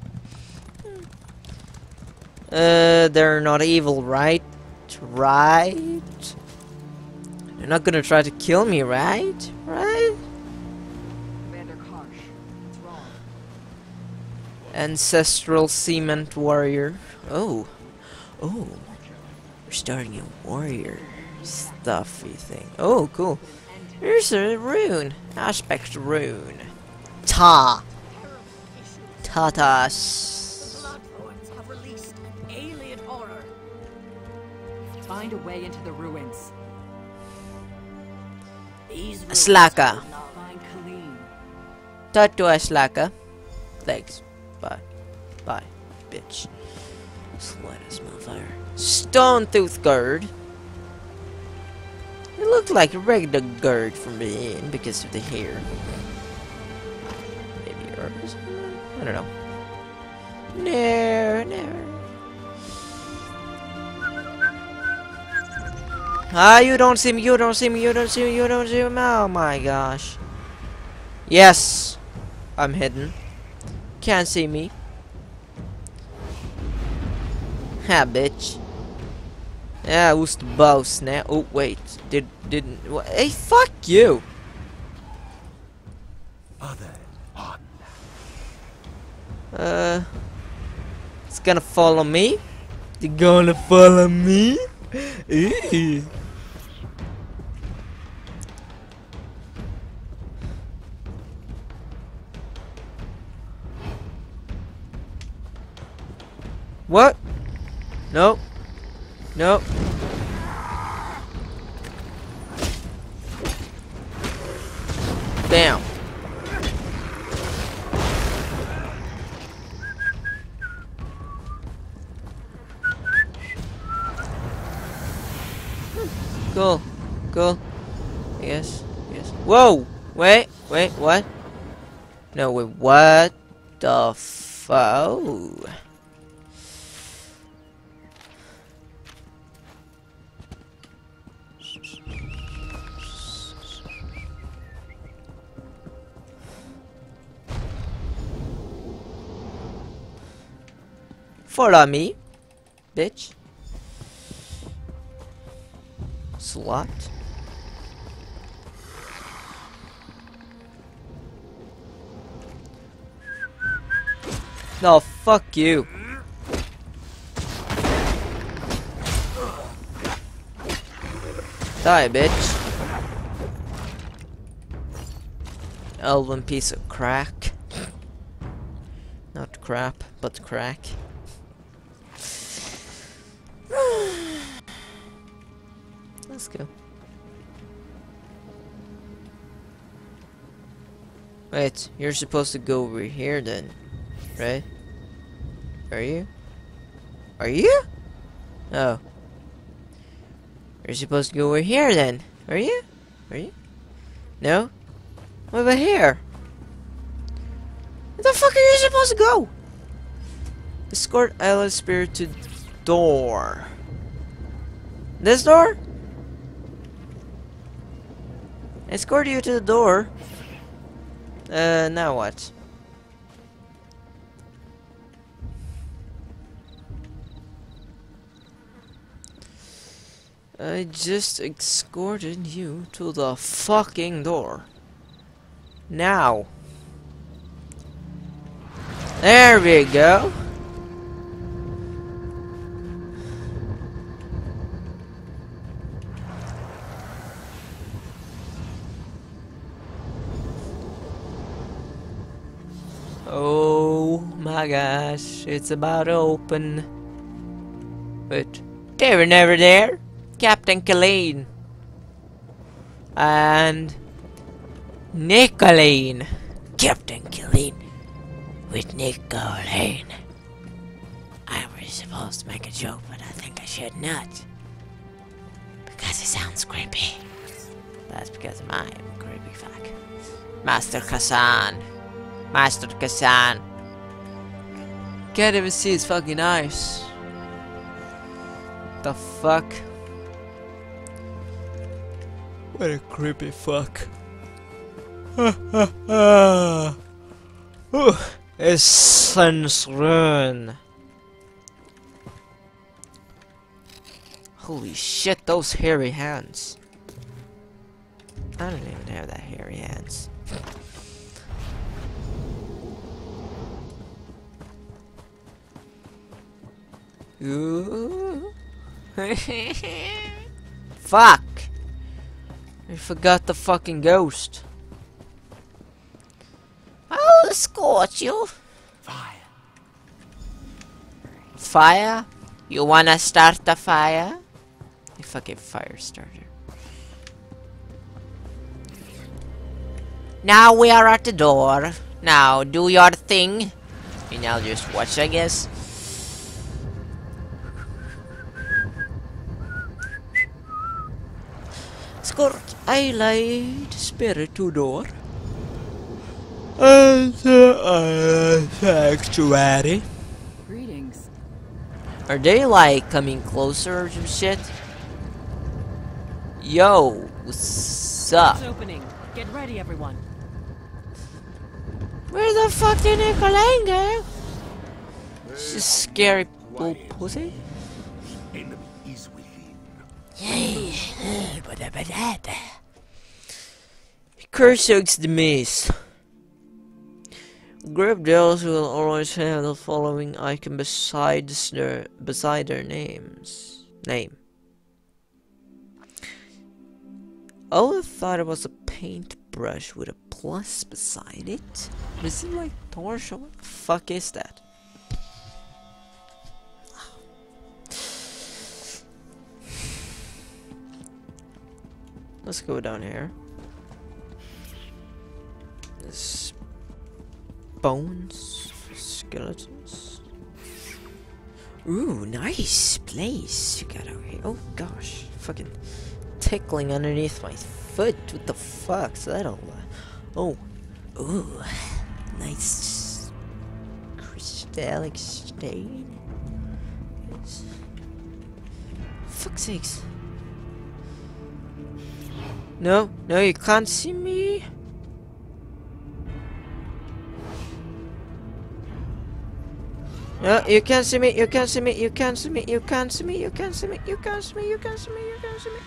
They're not evil, right? Right? They're not gonna try to kill me, right? Right? Commander Karsh, what's wrong? Ancestral cement warrior. Oh. Oh. We're starting a warrior stuffy thing. Oh, cool. Here's a rune. Aspect rune. Ta. Tatas. Bloodlords have released an alien horror. Find a way into the ruins. These Slaka. Find Colleen. Tattoo Slaka. Thanks. Bye. Bye, bitch. Slut ass motherfucker. Stone Tooth Guard. It looked like a regular guard from the end because of the hair. Maybe yours? I don't know. No, no. Ah, you don't see me, you don't see me, you don't see me, you don't see me. Oh my gosh. Yes. I'm hidden. Can't see me. Ha, bitch. Yeah, who's the boss now? Oh, wait. Didn't. Hey, fuck you. It's gonna follow me. They gonna follow me. Ew. What? Nope. Nope. Damn. Cool. Cool. Yes. Yes. Whoa! Wait. Wait. What? No, wait. What the oh. Follow me, bitch. Slot. No, fuck you. Die, bitch. Elven piece of crack. Not crap, but crack. Let's go. Wait, you're supposed to go over here then, right? Are you? Are you? Oh. You're supposed to go over here then, are you? Are you? No? What about here? Where the fuck are you supposed to go? Escort Island Spirit to door. This door? Escort you to the door. Now what? I just escorted you to the fucking door. Now. There we go. Oh my gosh, it's about to open. Wait, they were never there. Captain Colleen. And Nicolene. Captain Colleen with Nicolene. I was supposed to make a joke, but I think I should not. Because it sounds creepy. That's because I'm a creepy fuck. Master Kazan. Master Kazan. Can't even see his fucking eyes. The fuck? What a creepy fuck. Essence run. Holy shit, those hairy hands. I don't even have that hairy hands. Ooh. Fuck! I forgot the fucking ghost. I'll escort you. Fire. Fire? You wanna start the fire? You fucking fire starter. Now we are at the door. Now do your thing. And I'll just watch, I guess. Escort, I light spirit to door. Sanctuary. Greetings. Are they like coming closer or some shit? Yo, what's up? It's opening. Get ready, everyone. Where the fuck did Nicolene go? She's scary little pussy. Enemy is within. Kursug's the maze. Grab those will always have the following icon beside their names. Name. Oh, I thought it was a paintbrush with a plus beside it. Is it like torso? What the fuck is that? Let's go down here. This bones, skeletons. Ooh, nice place you got out here. Oh gosh, fucking tickling underneath my foot. What the fuck's that all? Oh, ooh, nice crystallic stain. Fuck's sakes. No, no, you can't see me. No, you can't see me, you can't see me, you can't see me, you can't see me, you can't see me, you can't see me, you can't see me, you can't see me.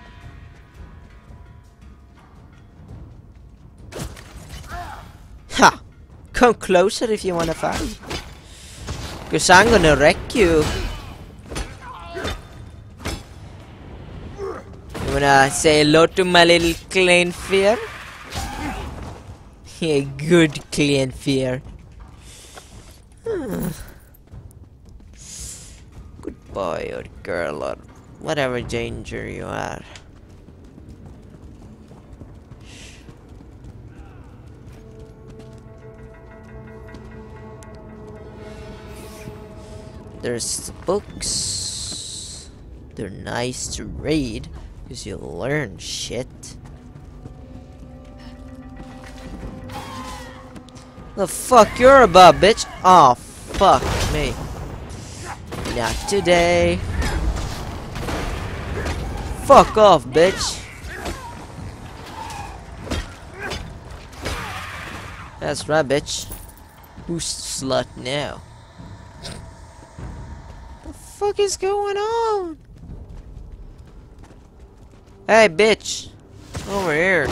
Ha! Come closer if you wanna fight. Cause I'm gonna wreck you. You wanna say hello to my little clean fear? Yeah, good clean fear. Good boy or girl or whatever danger you are. There's books. They're nice to read because you learn shit. The fuck you're about, bitch? Oh, fuck me. Not today. Fuck off, bitch. That's right, bitch. Who's slut now? The fuck is going on? Hey, bitch. Over here.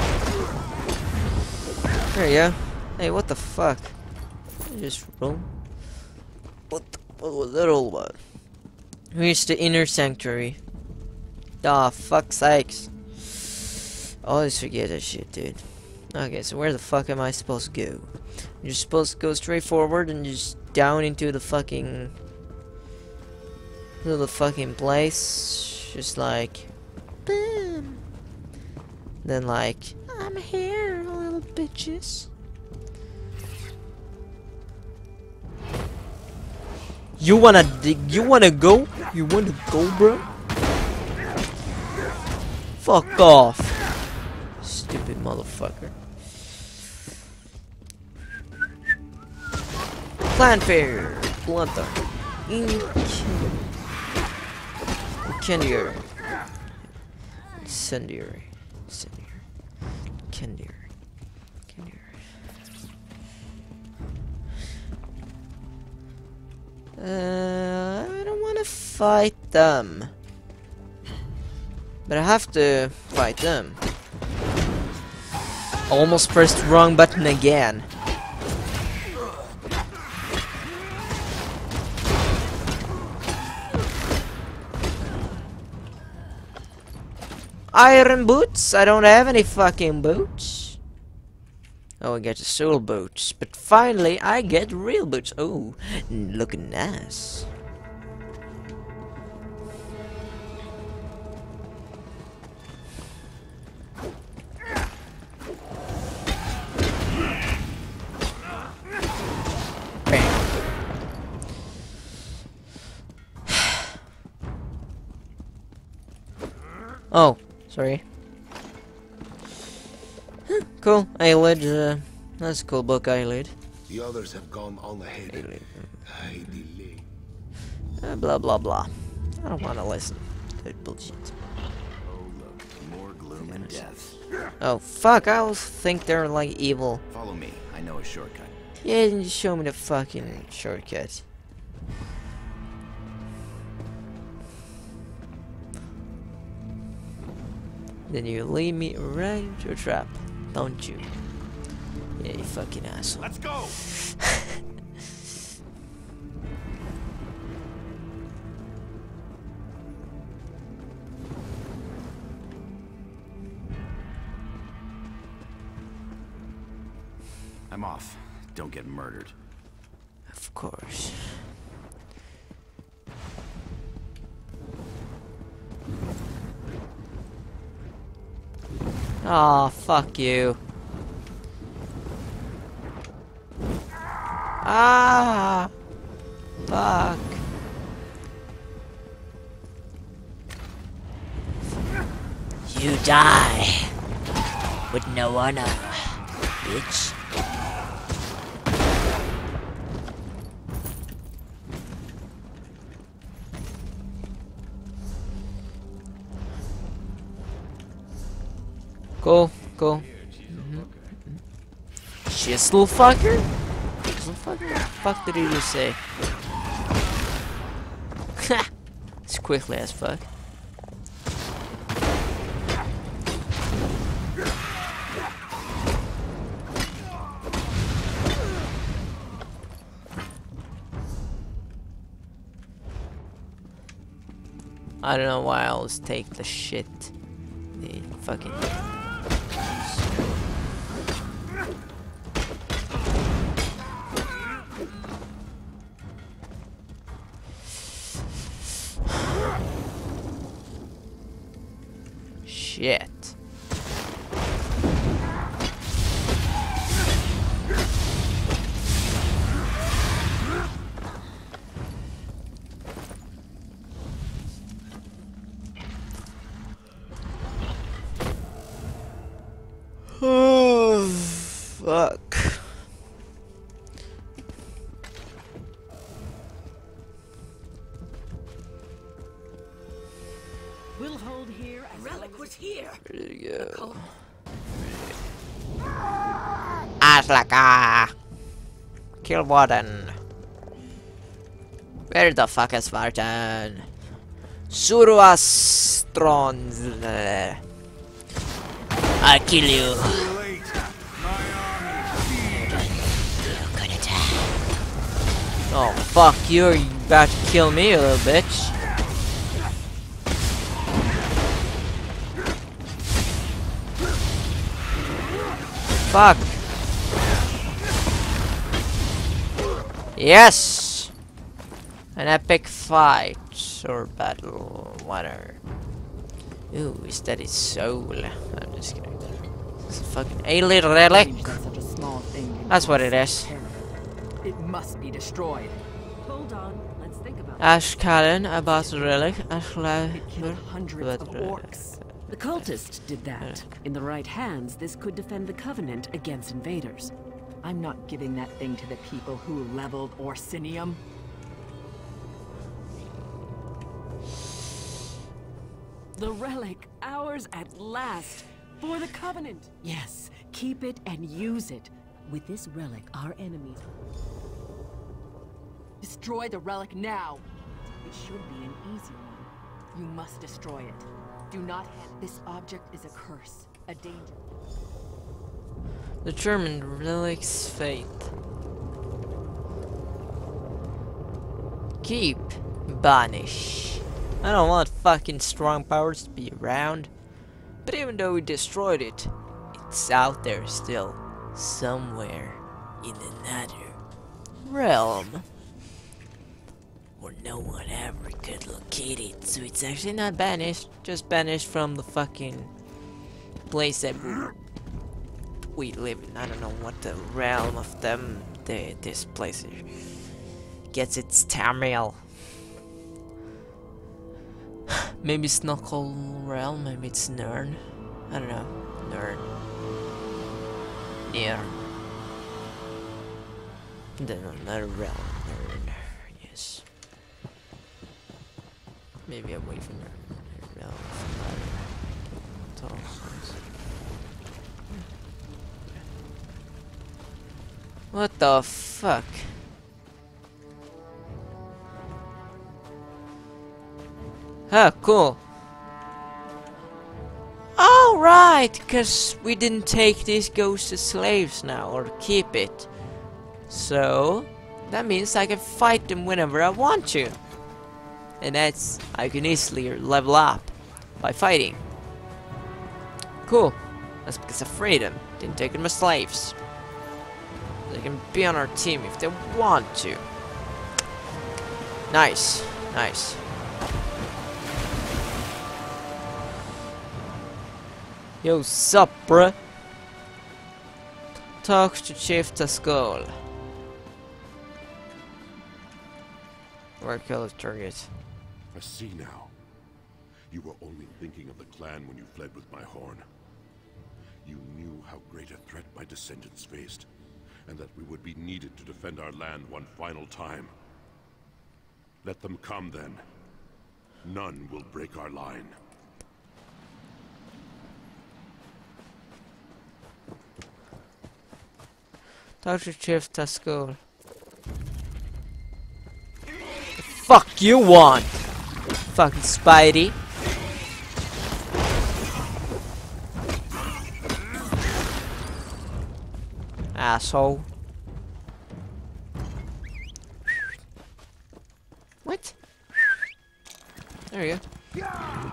There you go. Hey, what the fuck? I just roll. What was that all about? Here's the inner sanctuary. Ah, fuck sakes. Always forget that shit, dude. Okay, so where the fuck am I supposed to go? You're supposed to go straight forward and just down into the fucking... little fucking place. Just like... boom. Then like... I'm here, little bitches. You wanna go? You wanna go, bro? Fuck off. motherfucker. Planfair, Blunter, Incendiary, Incendiary, Incendiary. I don't want to fight them, but I have to fight them. Almost pressed the wrong button again. Iron boots? I don't have any fucking boots. Oh, I get the soul boots. But finally, I get real boots. Oh, looking nice. Oh, sorry. Cool, eyelid. That's a cool book, eyelid. The others have gone on ahead. Blah blah blah. I don't want to listen to that bullshit. Oh look, more gloom and death. Oh fuck! I always think they're like evil. Follow me. I know a shortcut. Yeah, and just show me the fucking shortcut. Then you lead me right into a trap, don't you? Yeah, you fucking asshole. Let's go. I'm off. Don't get murdered. Of course. Aw, fuck you. Ah! Fuck. You die with no honor, bitch. Cool, cool. Shit, little fucker? Little fucker? What the fuck did he just say? Ha! It's quickly as fuck. I don't know why I always take the shit. The fucking... Shit. Oh, fuck. We'll hold here. A relic was here. Ready to go. Aslaka! Kill Warden. Where the fuck is Vartan? Suruastron. I'll kill you. You're gonna die. Oh, fuck you. You're about to kill me, you little bitch. Fuck. Yes! An epic fight or battle, whatever. Ooh, is that his soul? I'm just kidding. It's a fucking alien relic. That's what it is. It must be destroyed. Hold on, let's think about Ashkallen about the relic. it. It killed hundreds of orcs. The cultist did that. In the right hands, this could defend the Covenant against invaders. I'm not giving that thing to the people who leveled Orsinium. The relic, ours at last, for the Covenant. Yes, keep it and use it. With this relic, our enemies... Destroy the relic now! It should be an easy one. You must destroy it. Do not hand... This object is a curse, a danger. Determine the relic's fate. Keep. Banish. I don't want fucking strong powers to be around. But even though we destroyed it, it's out there still. Somewhere in another realm. Where no one ever could locate it. So it's actually not banished. Just banished from the fucking place that we live in. I don't know what the realm of them this place gets its Tamriel. Maybe it's not called realm, maybe it's Nern. I don't know. Nern. Yeah. Then another realm. Nern. Yes. Maybe I'm waiting for Nern. Realm. What the fuck? Huh, cool. Oh, right, because we didn't take these ghosts as slaves now, or keep it. So, that means I can fight them whenever I want to. And that's, I can easily level up by fighting. Cool. That's because I freed them, didn't take them as slaves. They can be on our team if they want to. Nice, nice. Yo, sup, bruh? Talk to Chief Tascol. Where kill the target? I see now. You were only thinking of the clan when you fled with my horn. You knew how great a threat my descendants faced, and that we would be needed to defend our land one final time. Let them come then. None will break our line. Dr. Chief Tascol. Fuck you want? Fucking Spidey. Asshole. What? There you go.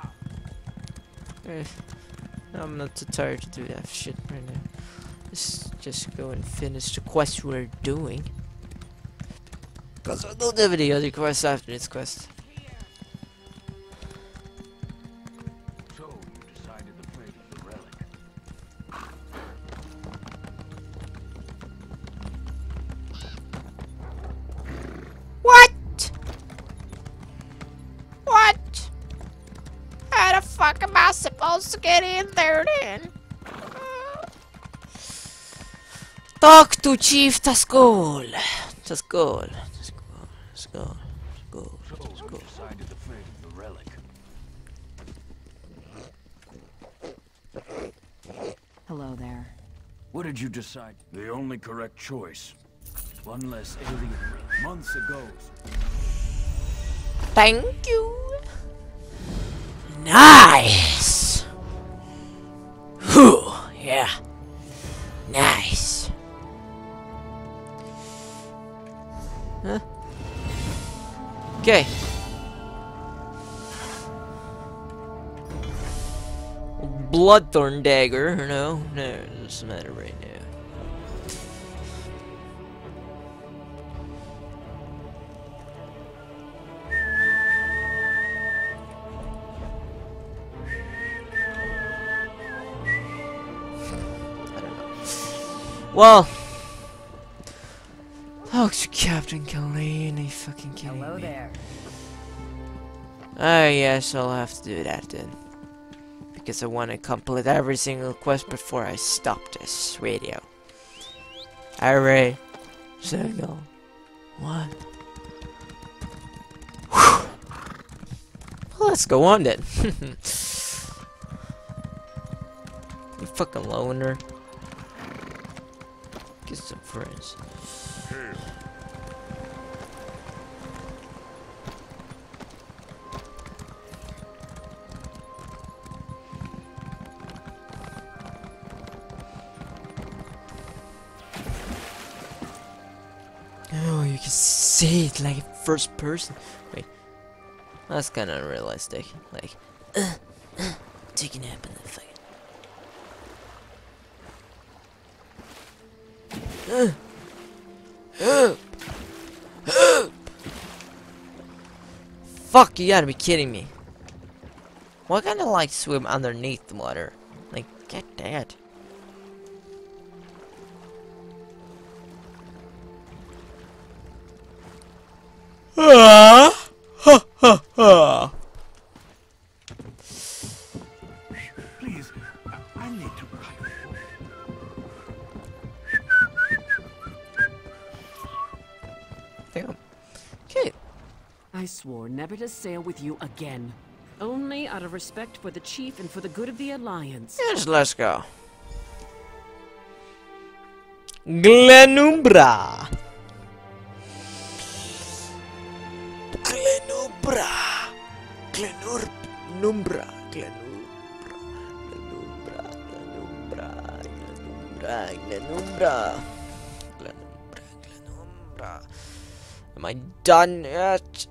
I'm not too tired to do that shit right now. Let's just go and finish the quest we're doing. Because I don't have any other quests after this quest. So, you decided the fate of the relic. What? What? How the fuck am I supposed to get in there then? Talk to Chief Tascol. Tascol. Tascol. So, you decided the fate of the relic. Hello there. What did you decide? The only correct choice. One less alien months ago. Thank you. Nice. Whew, yeah. Nice. Huh? Okay. Bloodthorn dagger. No, it doesn't matter right now. Well, talk to Captain Colleen, are you fucking kidding me? Hello there. I guess I'll have to do that then. because I want to complete every single quest before I stop this video. Every single one. Well, let's go on then. You fucking loner. Get some friends. Oh, you can see it like first person. Wait, that's kind of unrealistic. Like, Take a nap in the fucking. Fuck, you gotta be kidding me. Why can't I like swim underneath the water? Like, get that. Please, I need to. Damn. Okay. I swore never to sail with you again. Only out of respect for the chief and for the good of the Alliance. Yes, let's go. Glenumbra. Glenumbra. Glenumbra. Glenumbra. Am I done yet?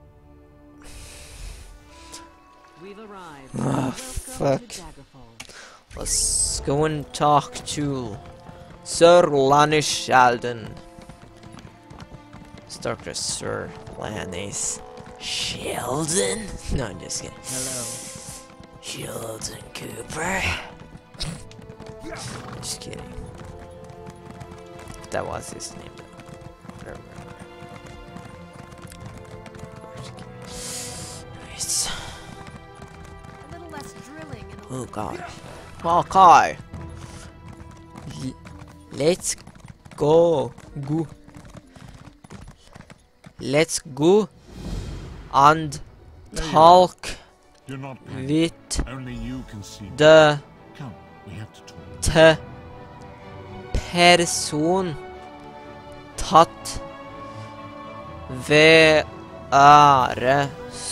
We've arrived. Oh, fuck. Let's go and talk to Sir Lannis Sheldon. Let's talk to Sir Lannis Sheldon? No, I'm just kidding. Hello, Sheldon Cooper. Just kidding. That was his name. Whatever. Nice. A little less drilling and Oh god. Okay. Let's go. Let's go and talk You're not with only you can see. the Come, we have to talk. person tatt være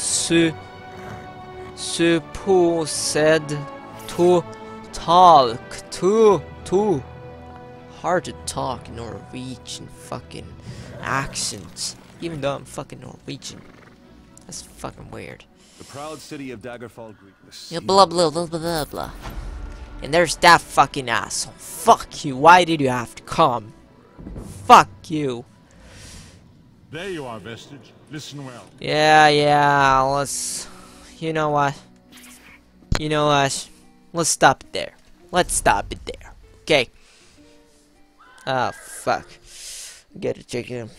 supposed to talk to hard to talk Norwegian fucking accents, even though I'm fucking Norwegian. That's fucking weird. The proud city of Daggerfall Greek. Yeah, blah blah blah blah blah blah. And there's that fucking asshole. Fuck you. Why did you have to come? Fuck you. There you are, Vestige. Listen well. Yeah, let's... You know what? Let's stop it there. Let's stop it there. Okay. Ah, fuck. I gotta take a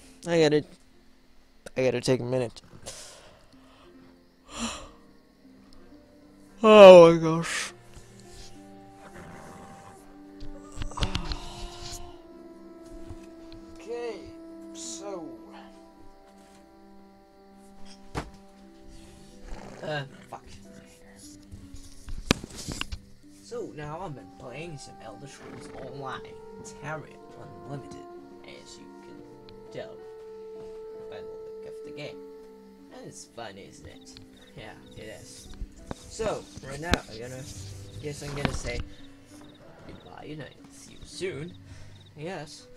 minute. Oh my gosh. Okay, so... fuck. So, now I've been playing some Elder Scrolls Online, Tamriel Unlimited, as you can tell by the look of the game. And it's fun, isn't it? Yeah, it is. So, right now, I'm gonna say goodbye and I'll see you soon. Yes.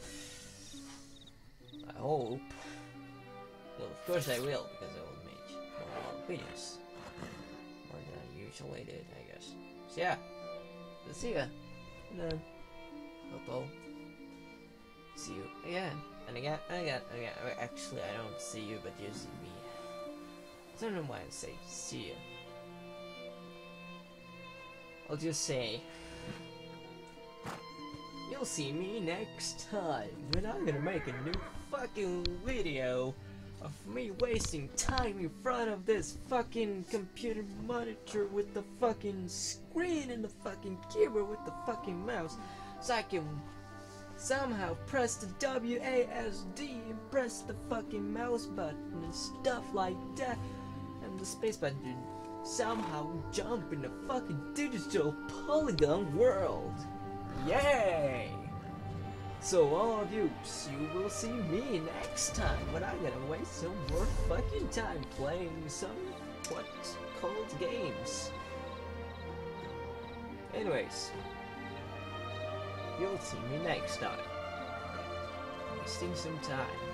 I hope. Well, of course I will, because I will make more videos. More than I usually did, I guess. So yeah. Let's see ya. And then, hope see you again. And again. Actually, I don't see you, but you see me. I don't know why I say see ya. I'll just say, you'll see me next time when I'm gonna make a new fucking video of me wasting time in front of this fucking computer monitor with the fucking screen and the fucking keyboard with the fucking mouse, so I can somehow press the WASD and press the fucking mouse button and stuff like that, and the space button to somehow jump in the fucking digital polygon world. Yay! So all of you will see me next time when I'm gonna waste some more fucking time playing some what's called games. Anyways, you'll see me next time. Wasting some time.